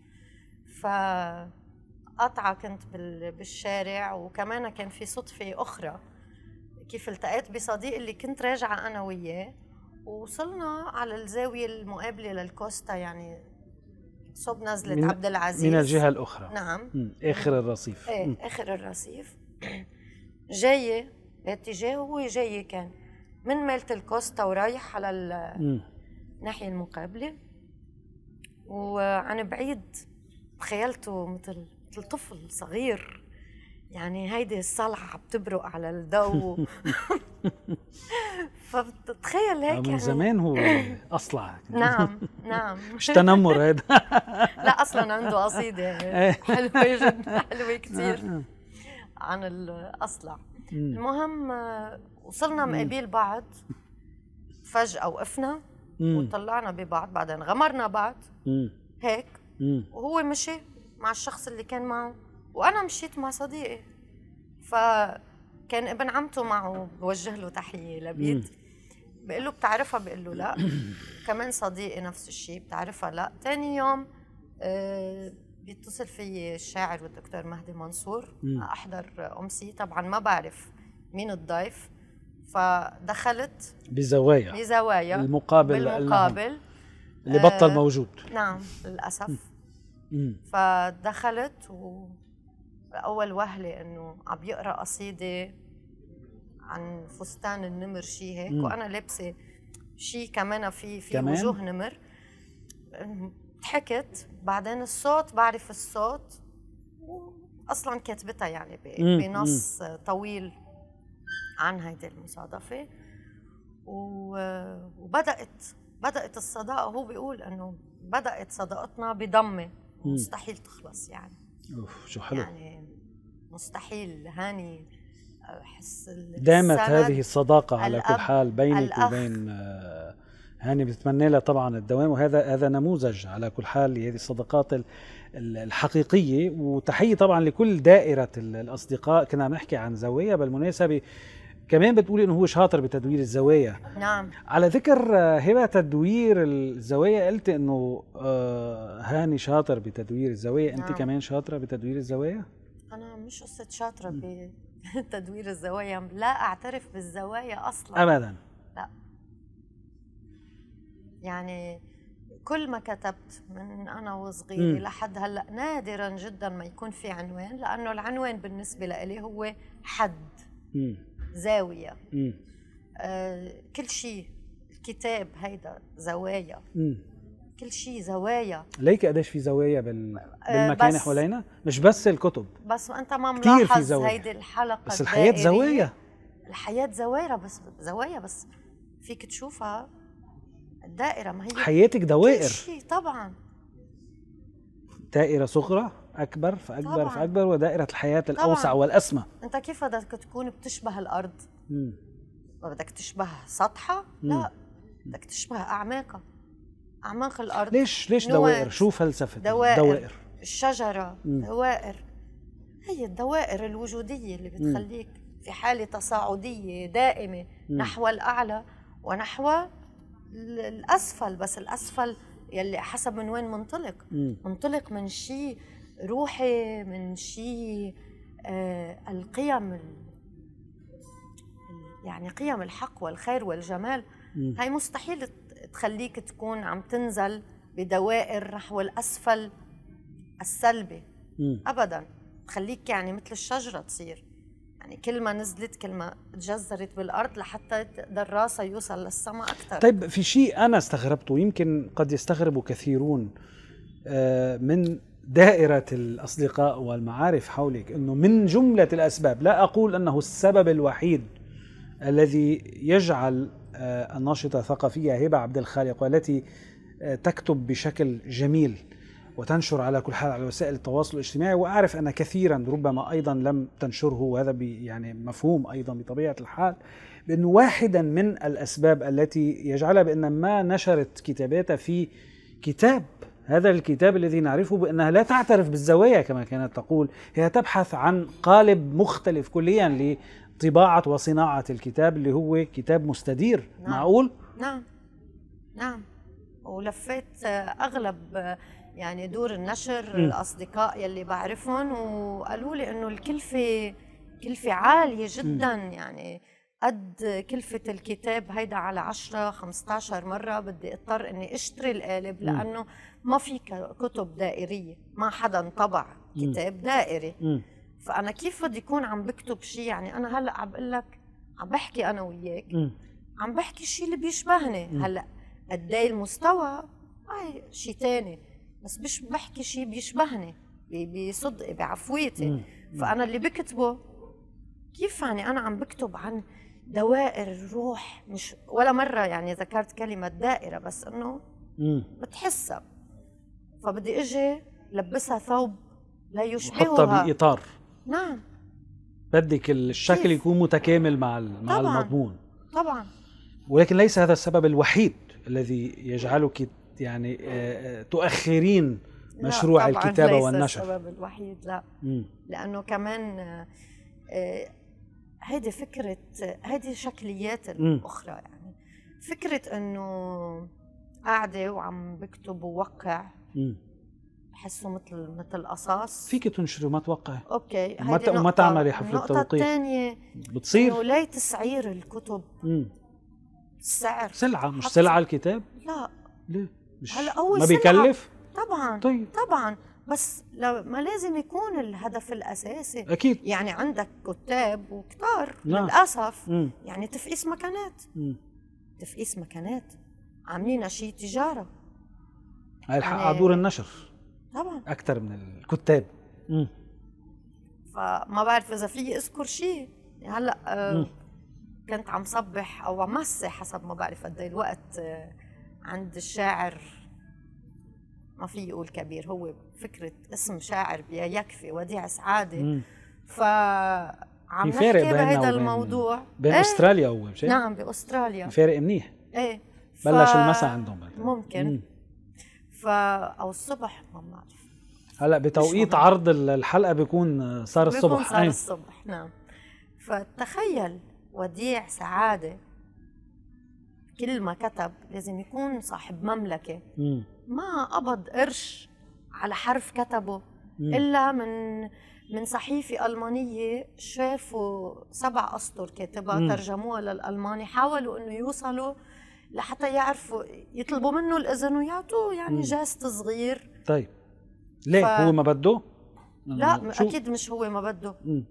فقطعة كنت بالشارع، وكمان كان في صدفة أخرى كيف التقيت بصديق اللي كنت راجعة أنا وياه، ووصلنا على الزاوية المقابلة للكوستا، يعني صوب نزلة عبد العزيز من الجهة الأخرى. نعم. مم. آخر الرصيف. ايه آخر الرصيف. جاية باتجاه، هو جاي كان من ميلة الكوستا ورايح على الناحية المقابلة، وعن بعيد تخيلته مثل مثل طفل صغير، يعني هيدي الصلعة بتبرق على الضوء. فبتتخيل هيك من يعني زمان هو أصلع. نعم نعم. مش تنمر هذا. لا أصلا عنده قصيدة حلوة جدا، حلوة كتير عن الأصلع. المهم وصلنا مقابل بعض، فجأة وقفنا وطلعنا ببعض، بعدين غمرنا بعض هيك، وهو مشي مع الشخص اللي كان معه وأنا مشيت مع صديقي. فكان ابن عمته معه، بوجه له تحية لبيد، بقول له بتعرفها؟ بقول له لا. كمان صديقي نفس الشيء، بتعرفها؟ لا. تاني يوم آه بيتصل في الشاعر والدكتور مهدي منصور أحضر أمسي، طبعا ما بعرف مين الضيف، فدخلت بزوايا بزوايا المقابل بالمقابل اللي بطل موجود. آه نعم للأسف. فدخلت وأول وهلة إنه عم يقرأ قصيدة عن فستان النمر شي هيك، مم. وأنا لابسة شي كمان في في كمان وجوه نمر. ضحكت، بعدين الصوت بعرف الصوت، أصلاً كاتبتها يعني بنص طويل عن هيدي المصادفة، وبدأت بدأت الصداقة. هو بيقول إنه بدأت صداقتنا بضمة مستحيل تخلص، يعني أوف شو حلو، يعني مستحيل. هاني أحس دامت هذه الصداقة على كل حال بينك وبين هاني، بتمنى لها طبعا الدوام، وهذا هذا نموذج على كل حال لهذه الصداقات الحقيقية. وتحية طبعا لكل دائرة الأصدقاء. كنا عم نحكي عن زوايا بالمناسبة، كمان بتقولي انه هو شاطر بتدوير الزوايا. نعم. على ذكر هبة تدوير الزوايا، قلت انه هاني شاطر بتدوير الزوايا، انت نعم. كمان شاطرة بتدوير الزوايا؟ انا مش قصة شاطرة بتدوير الزوايا، لا اعترف بالزوايا اصلا ابدا. لا، يعني كل ما كتبت من انا وصغيرة لحد هلا نادرا جدا ما يكون في عنوان، لانه العنوان بالنسبة لي هو حد م. زاوية. آه كل شيء، الكتاب هيدا زوايا. مم. كل شيء زوايا. ليك قديش في زوايا بال... بالمكان آه حوالينا؟ مش بس الكتب، بس انت ما ملاحظ هيدي الحلقة، بس الحياة زوايا. الحياة زوايا، بس زوايا بس فيك تشوفها الدائرة، ما هي حياتك دوائر. كل شيء طبعا، دائرة صغرى أكبر فأكبر طبعاً. فأكبر، ودائرة الحياة طبعاً. الأوسع والأسمى. أنت كيف بدك تكون بتشبه الأرض؟ مم. ما بدك تشبه سطحها؟ لا، بدك تشبه أعماقها، أعماق الأرض. ليش ليش دوائر؟ شو فلسفة دوائر؟ دوائر الشجرة، مم. دوائر هي الدوائر الوجودية اللي بتخليك مم. في حالة تصاعدية دائمة مم. نحو الأعلى ونحو الأسفل، بس الأسفل يلي حسب من وين منطلق. مم. منطلق من شيء روحي، من شيء آه القيم، يعني قيم الحق والخير والجمال. مم. هاي مستحيل تخليك تكون عم تنزل بدوائر نحو الأسفل السلبي. مم. أبدا، تخليك يعني مثل الشجرة تصير، يعني كل ما نزلت كل ما تجذرت بالأرض لحتى تقدر راسها يوصل للسماء أكثر. طيب في شيء أنا استغربته، يمكن قد يستغربه كثيرون من دائرة الأصدقاء والمعارف حولك، أنه من جملة الأسباب، لا أقول أنه السبب الوحيد الذي يجعل الناشطة الثقافية هبة عبد الخالق والتي تكتب بشكل جميل وتنشر على كل حال على وسائل التواصل الاجتماعي، وأعرف أن كثيرا ربما أيضا لم تنشره، وهذا يعني مفهوم أيضا بطبيعة الحال، بأنه واحدا من الأسباب التي يجعلها بأن ما نشرت كتاباتها في كتاب، هذا الكتاب الذي نعرفه بأنها لا تعترف بالزوايا كما كانت تقول، هي تبحث عن قالب مختلف كليا لطباعة وصناعة الكتاب اللي هو كتاب مستدير. نعم. معقول؟ نعم نعم. ولفيت أغلب يعني دور النشر م. الأصدقاء يلي بعرفهم وقالوا لي إنه الكلفة كلفة عالية جدا، م. يعني قد كلفة الكتاب هيدا على عشرة خمسة عشر مرة بدي اضطر اني اشتري القالب، لانه ما في كتب دائرية، ما حدا طبع كتاب دائري. م. فانا كيف بدي يكون عم بكتب شيء، يعني انا هلا عم بقول لك عم بحكي انا وياك، م. عم بحكي الشيء اللي بيشبهني. م. هلا قد ايه المستوى هاي شيء ثاني، بس مش بحكي شيء بيشبهني بصدقي بعفويتي. م. فانا اللي بكتبه كيف يعني انا عم بكتب عن دوائر الروح، مش ولا مرة يعني ذكرت كلمة دائرة، بس انه بتحسها، فبدي اجي لبسها ثوب لا يشبهها، حطها بإطار. نعم، بدك الشكل كيف؟ يكون متكامل مع مع طبعاً. المضمون طبعا. ولكن ليس هذا السبب الوحيد الذي يجعلك يعني تؤخرين مشروع لا طبعاً الكتابة ليس والنشر. السبب الوحيد، لا. م. لأنه كمان هيدي فكرة، هيدي شكليات الأخرى، يعني فكرة إنه قاعدة وعم بكتب ووقع، بحسه مثل مثل قصاص. فيك تنشري وما توقعي، أوكي، وما وما تعملي حفلة توقيع. النقطة الثانية بتصير إنه ليه تسعير الكتب؟ مم. السعر سلعة، مش سلعة الكتاب؟ لا ليه؟ مش هلا هو ما بيكلف؟ طبعا. طيب طبعا، بس ما لازم يكون الهدف الأساسي. أكيد. يعني عندك كتاب وكتار، نعم. للأسف. مم. يعني تفقيس مكانات، مم. تفقيس مكانات، عاملين شيء تجارة. هاي الحق على دور النشر طبعا أكثر من الكتاب. مم. فما بعرف إذا في أذكر شيء هلا. آه كنت عم صبح أو عم مسح حسب ما بعرف قد ايه الوقت، آه عند الشاعر، ما في يقول كبير، هو فكرة اسم شاعر يكفي، وديع سعادة. فعم نحكي بهذا الموضوع بين ايه؟ أستراليا هو مش؟ نعم بأستراليا. فارق منيح. ايه ف... بلش المساء عندهم بعد. ممكن. مم. ف أو الصبح ما بعرف. هلا بتوقيت عرض الحلقة بيكون صار الصبح. بيكون صار الصبح. نعم. فتخيل وديع سعادة كل ما كتب لازم يكون صاحب مملكة. مم. ما قبض قرش على حرف كتبه. مم. إلا من من صحيفة ألمانية شافوا سبع أسطر كاتبها، ترجموها للألماني، حاولوا إنه يوصلوا لحتى يعرفوا يطلبوا منه الإذن ويعطوه يعني جاست صغير. طيب ليه ف... هو ما بده؟ لا شو؟ أكيد مش هو ما بده. مم.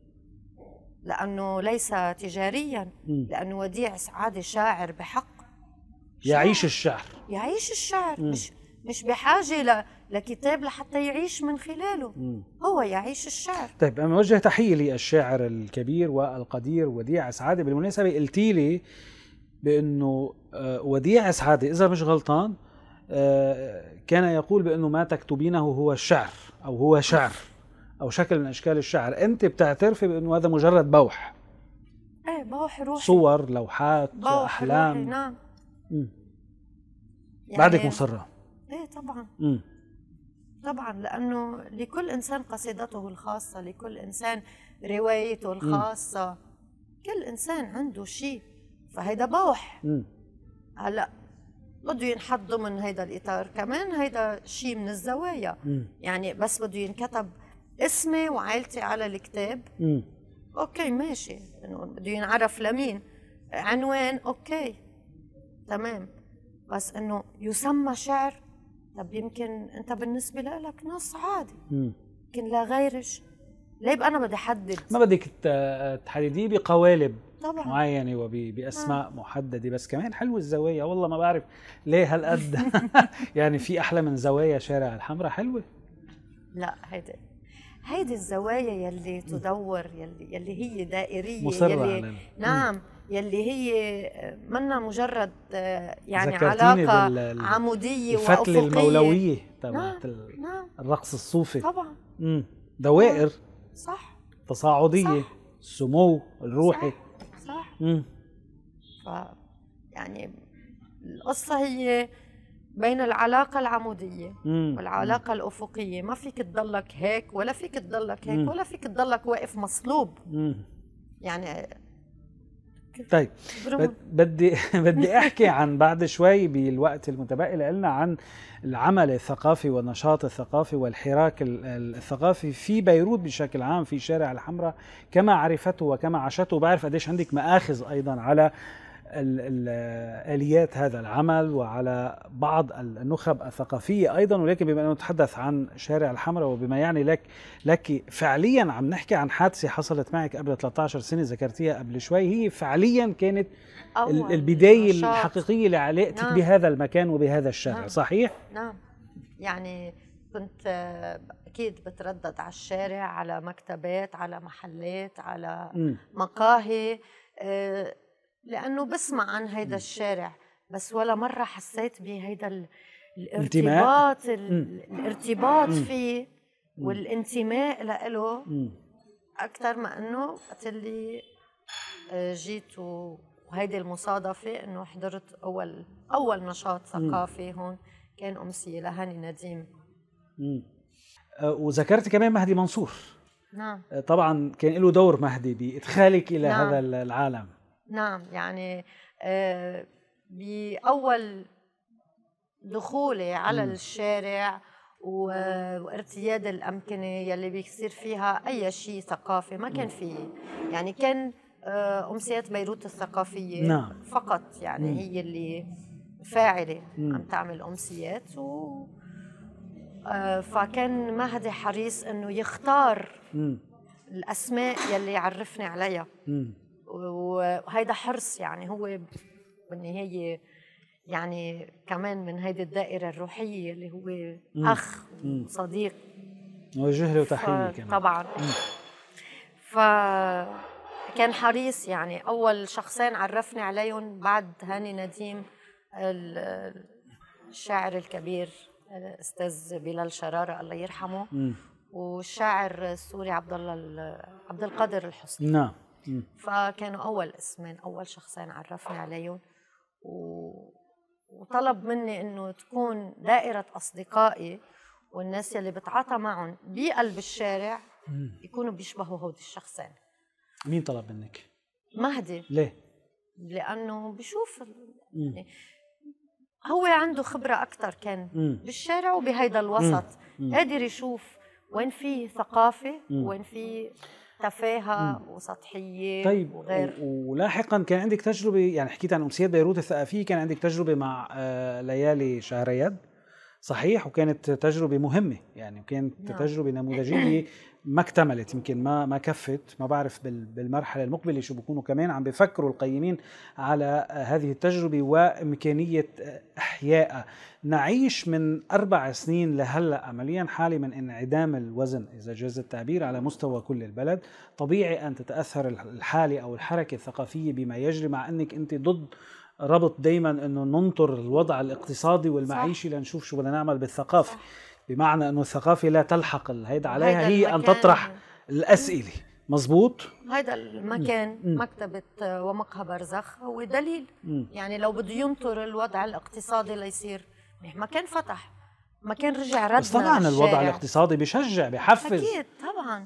لأنه ليس تجاريا. مم. لأنه وديع سعادة شاعر بحق، شاعر. يعيش الشعر، يعيش الشعر. مم. مش مش بحاجة ل... لكتاب لحتى يعيش من خلاله. مم. هو يعيش الشعر. طيب أنا وجه تحية للشاعر الكبير والقدير وديع سعادة. بالمناسبة قلتي لي بأنه وديع سعادة إذا مش غلطان كان يقول بأنه ما تكتبينه هو الشعر أو هو شعر أو شكل من أشكال الشعر. أنت بتعترفي بأنه هذا مجرد بوح؟ إيه، بوح روحي، صور، لوحات، بوح أحلام. روحي. نعم. يعني بعدك مصرة؟ إيه طبعا. مم. طبعا، لأنه لكل إنسان قصيدته الخاصة، لكل إنسان روايته الخاصة. مم. كل إنسان عنده شيء، فهيدا بوح. مم. هلأ بده ينحط ضمن هيدا الإطار كمان هيدا شيء من الزوايا. مم. يعني بس بده ينكتب اسمي وعائلتي على الكتاب. مم. أوكي ماشي، إنه بده ينعرف لمين، عنوان، أوكي تمام، بس إنه يسمى شعر. طب يمكن أنت بالنسبة لك نص عادي، يمكن لا غيرش. ليه بقى أنا بدي أحدد؟ ما بدك تحدديه بقوالب طبعا معينة وبأسماء آه. محددة. بس كمان حلو الزوايا، والله ما بعرف ليه هالقد يعني في أحلى من زوايا شارع الحمراء. حلوة. لا هيدا هيدي الزوايا يلي تدور، يلي يلي هي دائريه، مصرة يلي على نعم يلي هي منا مجرد يعني ذكرتيني علاقه بال- عموديه الفتلة وافقيه. المولوية تبعت نعم ال- نعم الرقص الصوفي. طبعا امم دوائر صح تصاعدية، صح. السمو الروحي. صح, صح. امم ف يعني القصه هي بين العلاقة العمودية مم. والعلاقة الأفقية. ما فيك تضلك هيك ولا فيك تضلك هيك مم. ولا فيك تضلك واقف مصلوب مم. يعني. طيب برمون. بد- بدي بدي احكي عن بعد شوي بالوقت المتبقي لنا عن العمل الثقافي والنشاط الثقافي والحراك ال- ال- الثقافي في بيروت بشكل عام، في شارع الحمراء كما عرفته وكما عاشته. بعرف قديش عندك مآخذ ايضا على ال- ال- آليات هذا العمل وعلى بعض النخب الثقافية أيضا، ولكن بما أنه نتحدث عن شارع الحمراء وبما يعني لك لك فعليا عم نحكي عن حادثة حصلت معك قبل ثلاثة عشر سنة ذكرتيها قبل شوي، هي فعليا كانت ال- البداية نشاط. الحقيقية لعلاقتك نعم. بهذا المكان وبهذا الشارع. نعم. صحيح؟ نعم يعني كنت آه، أكيد بتردد على الشارع، على مكتبات، على محلات، على م. مقاهي، آه، لأنه بسمع عن هيدا الشارع بس ولا مرة حسيت بهيدا ال- الارتباط ال- الارتباط م. فيه والانتماء له م. أكثر ما أنه وقت اللي آه، جيت وهيدي المصادفة أنه حضرت أول أول نشاط ثقافي هون كان أمسية لهاني نديم. م. أه، وذكرت كمان مهدي منصور. نعم أه، طبعا كان له دور مهدي بإدخالك إلى نعم. هذا العالم. نعم يعني آه، بأول دخولي على مم. الشارع و- وارتياد الأمكنة يلي بيصير فيها أي شيء ثقافي ما كان في، يعني كان آه، أمسيات بيروت الثقافية نعم. فقط يعني مم. هي اللي فاعلة مم. عم تعمل أمسيات و آه، فكان مهدي حريص إنه يختار م. الأسماء يلي يعرفني عليها، م. وهيدا حرص يعني هو بالنهاية يعني كمان من هيدي الدائرة الروحية اللي هو مم. أخ مم. وصديق. وجه له تحية ف- كمان. طبعا فكان حريص يعني أول شخصين عرفني عليهم بعد هاني نديم ال- الشاعر الكبير الأستاذ بلال شرارة الله يرحمه، م. والشاعر السوري عبد الله ال- عبد القادر الحسني. نعم. م. فكانوا أول اسمين أول شخصين عرفني عليهم و... وطلب مني إنه تكون دائرة أصدقائي والناس يلي بتعاطى معهم بقلب الشارع م. يكونوا بيشبهوا هودي الشخصين. مين طلب منك؟ مهدي ليه؟ لأنه بشوف م. يعني هو عنده خبرة أكتر كان م. بالشارع وبهيدا الوسط، م. قادر يشوف وين في ثقافة م. وين في تفاهة وسطحية. طيب وغير و- ولاحقا كان عندك تجربة، يعني حكيت عن أمسيات بيروت الثقافية، كان عندك تجربة مع آه، ليالي شهريار صحيح، وكانت تجربة مهمة يعني، وكانت نعم. تجربة نموذجية ما اكتملت، يمكن ما ما كفت، ما بعرف بال- بالمرحلة المقبلة شو بيكونوا كمان عم بيفكروا القيمين على آه، هذه التجربة وإمكانية آه، إحيائها. نعيش من أربع سنين لهلأ عمليا حالة من انعدام الوزن إذا جاز التعبير على مستوى كل البلد. طبيعي أن تتأثر الحالة أو الحركة الثقافية بما يجري، مع أنك أنت ضد ربط دايما أنه ننطر الوضع الاقتصادي والمعيشي لنشوف شو بدنا نعمل بالثقافة. صح. بمعنى أنه الثقافة لا تلحق الهيدا عليها، هي أن تطرح الأسئلة. مزبوط. هيدا المكان م. مكتبة ومقهى برزخ هو دليل م. يعني لو بده ينطر الوضع الاقتصادي ليصير مكان فتح، مكان رجع ردنا بس طبعا للشارع. الوضع الاقتصادي بيشجع بيحفز أكيد طبعا،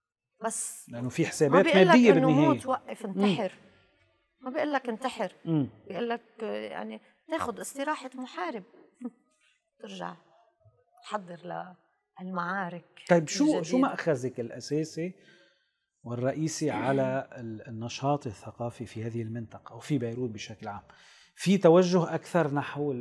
بس لأنه في ما حسابات بيقول لك مادية إنه بالنهاية. موت وقف انتحر، ما بيقول لك انتحر، م. بيقول لك يعني تاخذ استراحة محارب ترجع تحضر للمعارك. طيب شو الجديد. شو مأخذك الأساسي والرئيسي على النشاط الثقافي في هذه المنطقة أو في بيروت بشكل عام؟ في توجه أكثر نحو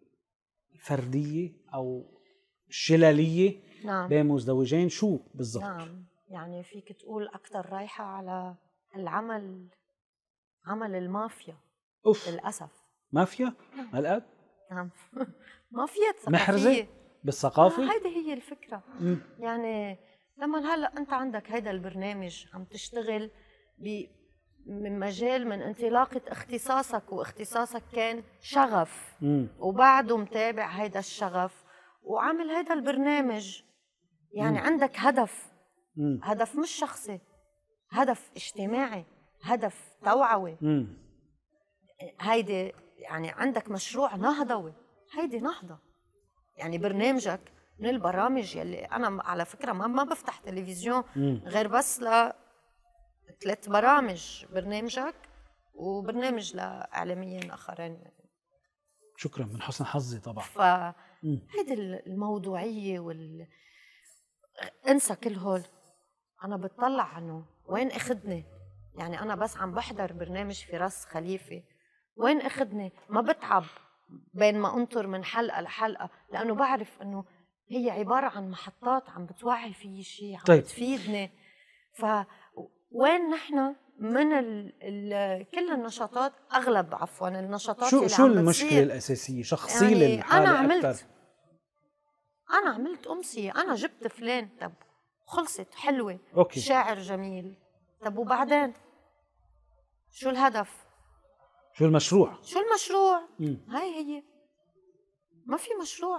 الفردية أو الشلالية نعم. بين مزدوجين، شو بالضبط؟ نعم يعني فيك تقول أكثر رايحة على العمل، عمل المافيا. أوف. للأسف مافيا؟ هالقد؟ نعم مافيا ثقافية محرزة بالثقافة؟ آه هيدي هي الفكرة. م. يعني لما هلا انت عندك هيدا البرنامج عم تشتغل من مجال من انطلاقه اختصاصك، واختصاصك كان شغف مم. وبعده متابع هيدا الشغف وعامل هيدا البرنامج، يعني مم. عندك هدف مم. هدف مش شخصي، هدف اجتماعي، هدف توعوي. مم. هيدي يعني عندك مشروع نهضوي، هيدي نهضة. يعني برنامجك من البرامج يلي أنا على فكرة ما, ما بفتح تلفزيون مم. غير بس ل ثلاث برامج، برنامجك وبرنامج لإعلاميين آخرين. شكرا، من حسن حظي طبعا. فهيدي الموضوعية وال انسى كل هول. أنا بتطلع عنه وين أخذني، يعني أنا بس عم بحضر برنامج فراس خليفة وين أخذني، ما بتعب بين ما أنطر من حلقة لحلقة، لأنه بعرف أنه هي عبارة عن محطات عم بتوعي في شيء، عم طيب. بتفيدني. فوين نحن من ال ال كل النشاطات، أغلب عفوا النشاطات شو اللي شو عم المشكلة الأساسية شخصية يعني للحالة أنا عملت أكثر؟ أنا عملت أمسية، أنا جبت فلان، طب خلصت حلوة، أوكي. شاعر جميل، طب وبعدين شو الهدف؟ شو المشروع؟ شو المشروع؟ مم. هاي هي ما في مشروع.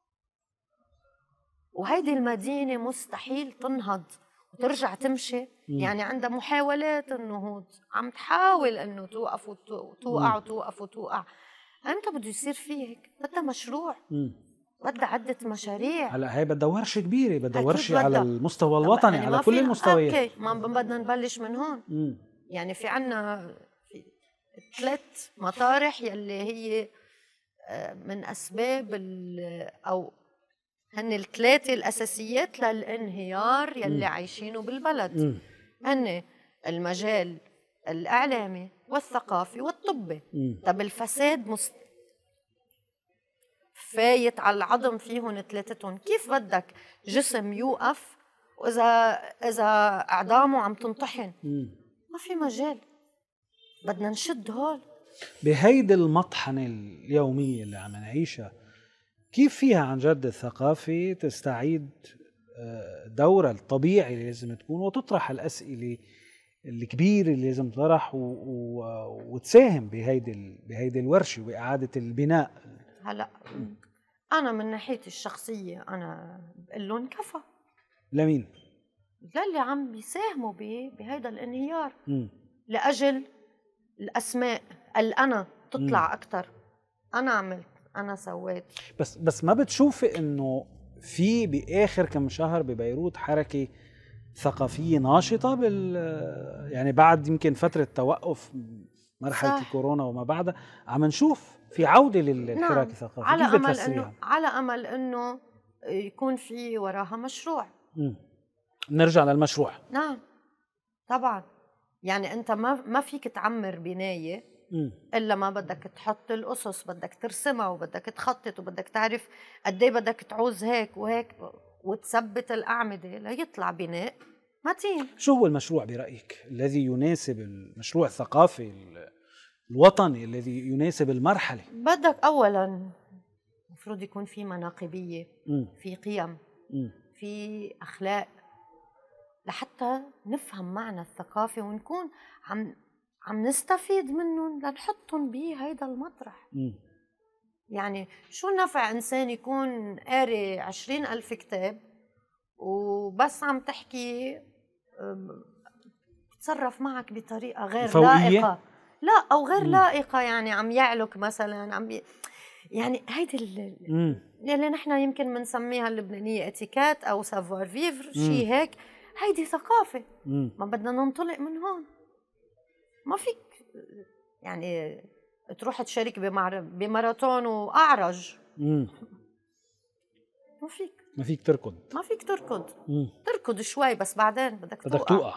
وهيدي المدينة مستحيل تنهض وترجع تمشي. مم. يعني عندها محاولات النهوض، عم تحاول انه توقف وتوقع وتوقف وتوقع. امتى بده يصير في هيك؟ بدها مشروع، بدها عدة مشاريع. هلا هي بدها ورشة كبيرة، بدها ورشة على المستوى الوطني، يعني على كل المستويات. اوكي، ما بدنا نبلش من هون. مم. يعني في عنا ثلاث مطارح يلي هي من أسباب أو هن الثلاثة الأساسيات للانهيار يلي عايشينه بالبلد. هن المجال الإعلامي والثقافي والطبي. طب الفساد مست... فايت على العظم فيهم ثلاثتهم. كيف بدك جسم يوقف وإذا إذا أعضامه عم تنطحن؟ ما في مجال. بدنا نشد هول. بهيدي المطحنة اليومية اللي عم نعيشها، كيف فيها عن جد الثقافة تستعيد دورها الطبيعي اللي لازم تكون، وتطرح الأسئلة الكبيرة اللي لازم تطرح و... و... وتساهم بهيدي بهيدي الورشة وإعادة البناء؟ هلا أنا من ناحيتي الشخصية أنا بقول لهم كفى. لمين؟ للي عم بيساهموا بهيدا الانهيار. م. لأجل الأسماء الأنا تطلع أكتر. أنا عملت، أنا سويت. بس بس ما بتشوفي إنه في بآخر كم شهر ببيروت حركة ثقافية ناشطة بال يعني بعد يمكن فترة توقف مرحلة صح. الكورونا وما بعدها عم نشوف في عودة للحراك نعم. الثقافي. على أمل إنه على أمل إنه يكون في وراها مشروع. م. نرجع للمشروع. نعم طبعا. يعني أنت ما ما فيك تعمر بناية م. إلا ما بدك تحط الأسس، بدك ترسمها وبدك تخطط وبدك تعرف قد ايه بدك تعوز هيك وهيك وتثبت الأعمدة ليطلع بناء متين. شو هو المشروع برأيك الذي يناسب المشروع الثقافي الوطني الذي يناسب المرحلة؟ بدك أولا مفروض يكون في مناقبية، م. في قيم، م. في أخلاق، لحتى نفهم معنى الثقافة ونكون عم عم نستفيد منهم لنحطهم بهيدا المطرح. م. يعني شو نفع إنسان يكون قاري عشرين ألف كتاب وبس عم تحكي بتصرف معك بطريقة غير فوقية. لائقة، لا أو غير م. لائقة، يعني عم يعلك مثلا، عم بي يعني هيدي اللي نحن يمكن بنسميها اللبنانية اتيكات أو سافوار فيفر، شيء هيك. هيدي ثقافة. م. ما بدنا ننطلق من هون. ما فيك يعني تروح تشارك بماراثون وأعرج. م. ما فيك ما فيك تركض ما فيك تركض م. تركض شوي بس بعدين بدك بدك توقع.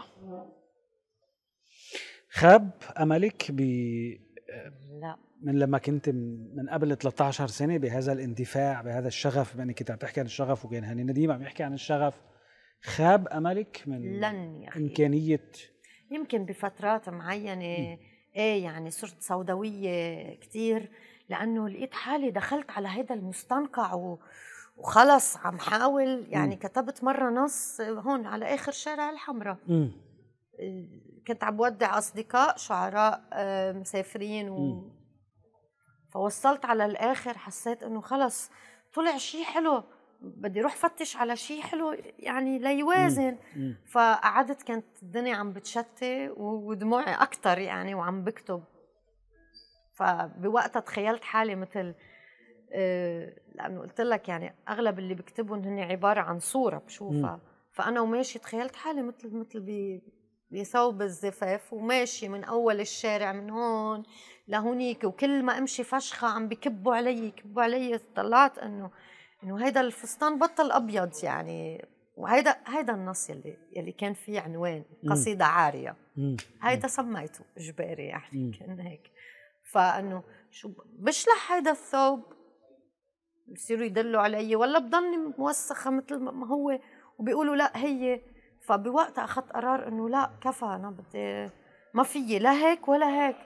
خاب أملك ب لا من لما كنت من قبل ثلاثة عشر سنة بهذا الاندفاع، بهذا الشغف، بأنك كنت عم تحكي عن الشغف وكان هاني نديم عم يحكي عن الشغف، خاب أملك من لن يا إمكانية؟ يمكن بفترات معينة ايه يعني صرت سوداوية كتير، لأنه لقيت حالي دخلت على هذا المستنقع و... وخلص عم حاول يعني. م. كتبت مرة نص هون على آخر شارع الحمراء. م. كنت عم بودع أصدقاء شعراء مسافرين و... فوصلت على الآخر حسيت إنه خلص طلع شيء حلو، بدي روح فتش على شيء حلو يعني ليوازن. م. م. فقعدت كانت الدنيا عم بتشتي ودموعي أكتر يعني وعم بكتب. فبوقتها تخيلت حالي مثل آه لأنه قلت لك يعني أغلب اللي بكتبهم هن عبارة عن صورة بشوفها. م. فأنا وماشي تخيلت حالي مثل مثل بي بثوب الزفاف وماشي من أول الشارع من هون لهونيك، وكل ما أمشي فشخة عم بكبوا علي يكبوا علي. طلعت إنه إنه هيدا الفستان بطل أبيض يعني. وهيدا هيدا النص يلي يلي كان فيه عنوان قصيدة عارية. م. هيدا سميته إجباري يعني. م. كان هيك. فإنه شو بشلح هيدا الثوب بصيروا يدلوا علي ولا بضلني موسخة مثل ما هو وبيقولوا لا هي. فبوقتها أخذت قرار إنه لا كفى، أنا بدي ما فيي لا هيك ولا هيك.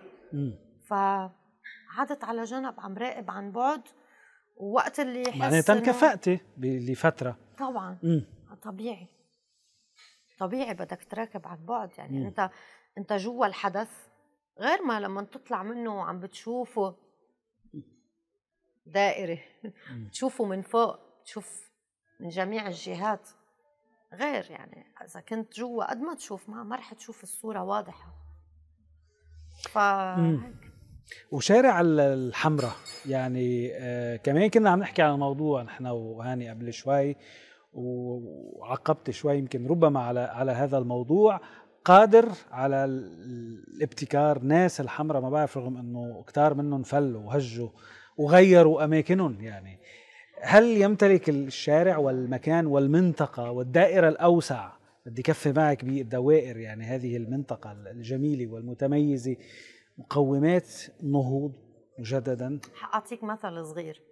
فعدت على جنب عم راقب عن بعد. ووقت اللي حس معناتها انكفأتي لفترة. طبعا. م. طبيعي طبيعي بدك تراكب عن بعد يعني. م. انت انت جوا الحدث غير ما لما تطلع منه وعم بتشوفه دائري. تشوفه من فوق، تشوف من جميع الجهات غير يعني. اذا كنت جوا قد ما تشوف ما ما رح تشوف الصورة واضحة. فهيك. وشارع الحمراء يعني آه كمان كنا عم نحكي عن الموضوع نحن وهاني قبل شوي، وعقبت شوي يمكن ربما على على هذا الموضوع. قادر على الابتكار ناس الحمراء ما بعرف، رغم انه كتار منهم فلوا وهجوا وغيروا اماكنهم يعني. هل يمتلك الشارع والمكان والمنطقة والدائرة الأوسع، بدي كفي معك بالدوائر يعني، هذه المنطقة الجميلة والمتميزة مقومات نهوض مجددا؟ حأعطيك مثل صغير.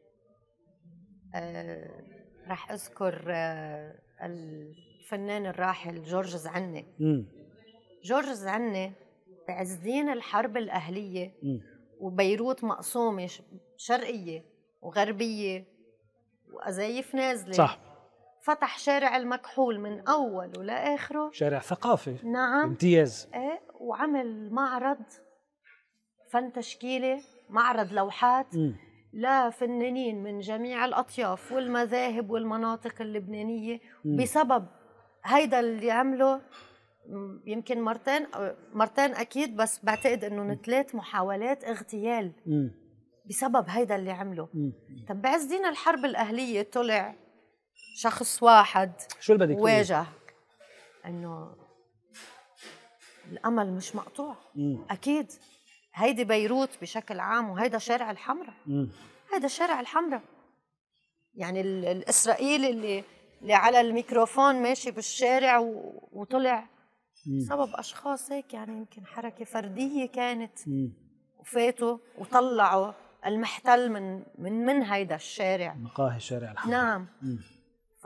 أه رح أذكر أه الفنان الراحل جورج زعني. م. جورج زعني بعز دين الحرب الأهلية م. وبيروت مقسومة شرقية وغربية وأزايف نازلة. صح. فتح شارع المكحول من أوله لآخره، شارع ثقافي. نعم امتياز. ايه. وعمل معرض فن تشكيلي، معرض لوحات م. لفنانين من جميع الأطياف والمذاهب والمناطق اللبنانية. م. بسبب هيدا اللي عمله يمكن مرتين مرتين أكيد، بس بعتقد إنه ثلاث محاولات اغتيال م. بسبب هيدا اللي عمله. م. طب بعز دين الحرب الأهلية طلع شخص واحد شو اللي بدك واجه إنه الأمل مش مقطوع. م. أكيد هيدي بيروت بشكل عام، وهيدا شارع الحمراء. هيدا شارع الحمراء يعني الإسرائيلي اللي اللي على الميكروفون ماشي بالشارع وطلع بسبب أشخاص هيك يعني، يمكن حركة فردية كانت م. وفاتوا وطلعوا المحتل من من من هيدا الشارع، مقاهي شارع الحمراء. نعم. ف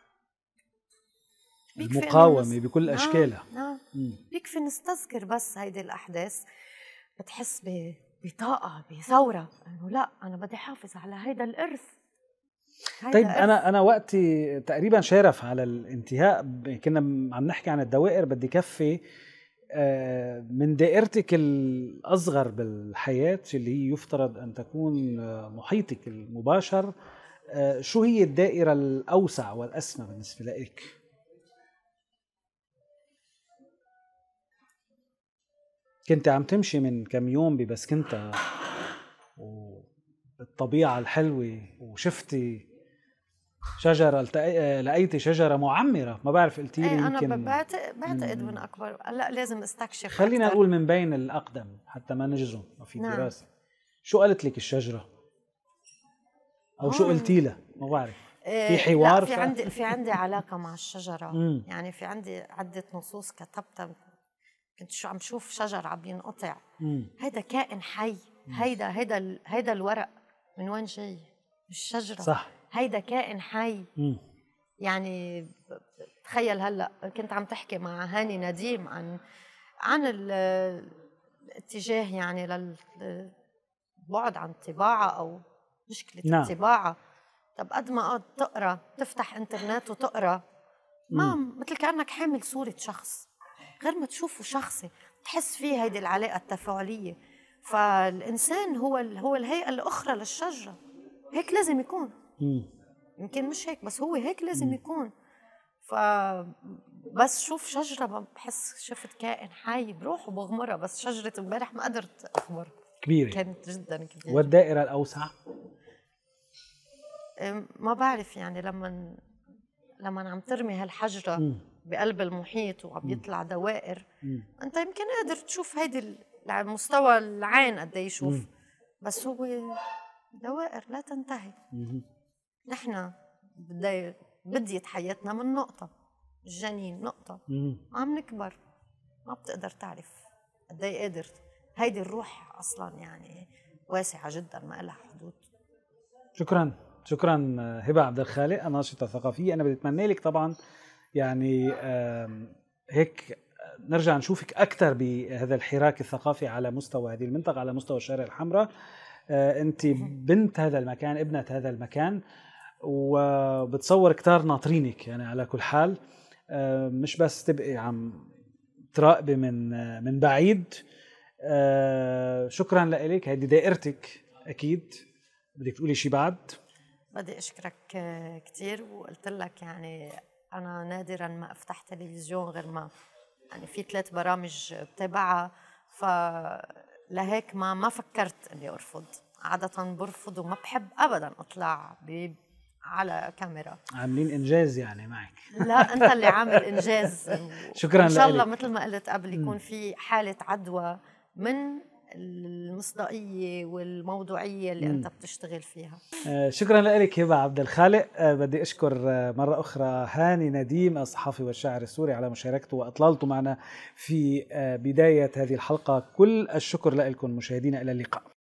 المقاومة بكل نعم. أشكالها. نعم. بيكفي نستذكر بس هيدي الأحداث بتحس بطاقة بثورة إنه لا أنا بدي حافظ على هيدا الإرث. طيب أنا أنا وقتي تقريبا شارف على الانتهاء، كنا عم نحكي عن الدوائر. بدي كفي من دائرتك الأصغر بالحياة اللي هي يفترض أن تكون محيطك المباشر، شو هي الدائرة الأوسع والأسمى بالنسبة لك؟ كنت عم تمشي من كم يوم ببسكنتا والطبيعة الحلوة وشفتي شجرة، لقيتي شجرة معمرة، ما بعرف قلتي لي يمكن. أنا بعتقد بعتقد من أكبر، لا لازم استكشف. خلينا نقول من بين الأقدم حتى ما نجزم، ما في دراسة. نعم. شو قالت لك الشجرة؟ أو شو قلتي لها؟ ما بعرف. في حوار؟ لا في عندي في عندي علاقة مع الشجرة. مم. يعني في عندي عدة نصوص كتبتها. كنت شو عم شوف شجر عم ينقطع. هيدا كائن حي. هيدا هيدا هيدا الورق من وين جاي؟ الشجرة. صح. هيدا كائن حي. مم. يعني تخيل هلا كنت عم تحكي مع هاني نديم عن عن الاتجاه يعني للبعد عن الطباعة او مشكلة. نعم. الطباعة. طب قد ما تقرا تفتح انترنت وتقرا ما مثل كأنك حامل صورة شخص غير ما تشوفه شخصي تحس فيه هيدي العلاقة التفاعلية. فالإنسان هو هو الهيئة الأخرى للشجرة، هيك لازم يكون. مم. يمكن مش هيك بس هو هيك لازم مم. يكون. فبس شوف شجرة بحس شفت كائن حي بروح وبغمرها، بس شجرة امبارح ما قدرت أغمرها، كبيرة كانت جدا كبيرة. والدائرة الأوسع ما بعرف يعني لما لما عم ترمي هالحجرة مم. بقلب المحيط وعم يطلع دوائر مم. انت يمكن قادر تشوف هيدي على مستوى العين قد ايه يشوف مم. بس هو دوائر لا تنتهي. مم. نحن بداية بدية حياتنا من نقطة الجنين نقطة مم. عم نكبر ما بتقدر تعرف قد ايه قادر. هيدي الروح اصلا يعني واسعة جدا ما لها حدود. شكرا شكرا هبة عبد الخالق الناشطة الثقافية. أنا بدي أتمنى لك طبعا يعني هيك نرجع نشوفك أكثر بهذا الحراك الثقافي على مستوى هذه المنطقة، على مستوى الشارع الحمراء. أنت بنت هذا المكان، ابنة هذا المكان، وبتصور كتار ناطرينك يعني على كل حال، مش بس تبقي عم تراقبي من من بعيد. شكرا لك، هذه دائرتك أكيد. بدك تقولي شي بعد؟ بدي أشكرك كتير وقلت لك يعني أنا نادراً ما أفتح تلفزيون غير ما يعني في ثلاث برامج بتابعها، فلهيك ما ما فكرت إني أرفض. عادة برفض وما بحب أبداً أطلع على كاميرا. عاملين إنجاز يعني معك. لا أنت اللي عامل إنجاز. شكراً. إن شاء الله مثل ما قلت قبل يكون في حالة عدوى من المصداقية والموضوعية اللي م. أنت بتشتغل فيها. شكرا لك هبة عبد الخالق. بدي أشكر مرة أخرى هاني نديم الصحافي والشاعر السوري على مشاركته وأطلالته معنا في بداية هذه الحلقة. كل الشكر لكم مشاهدينا، إلى اللقاء.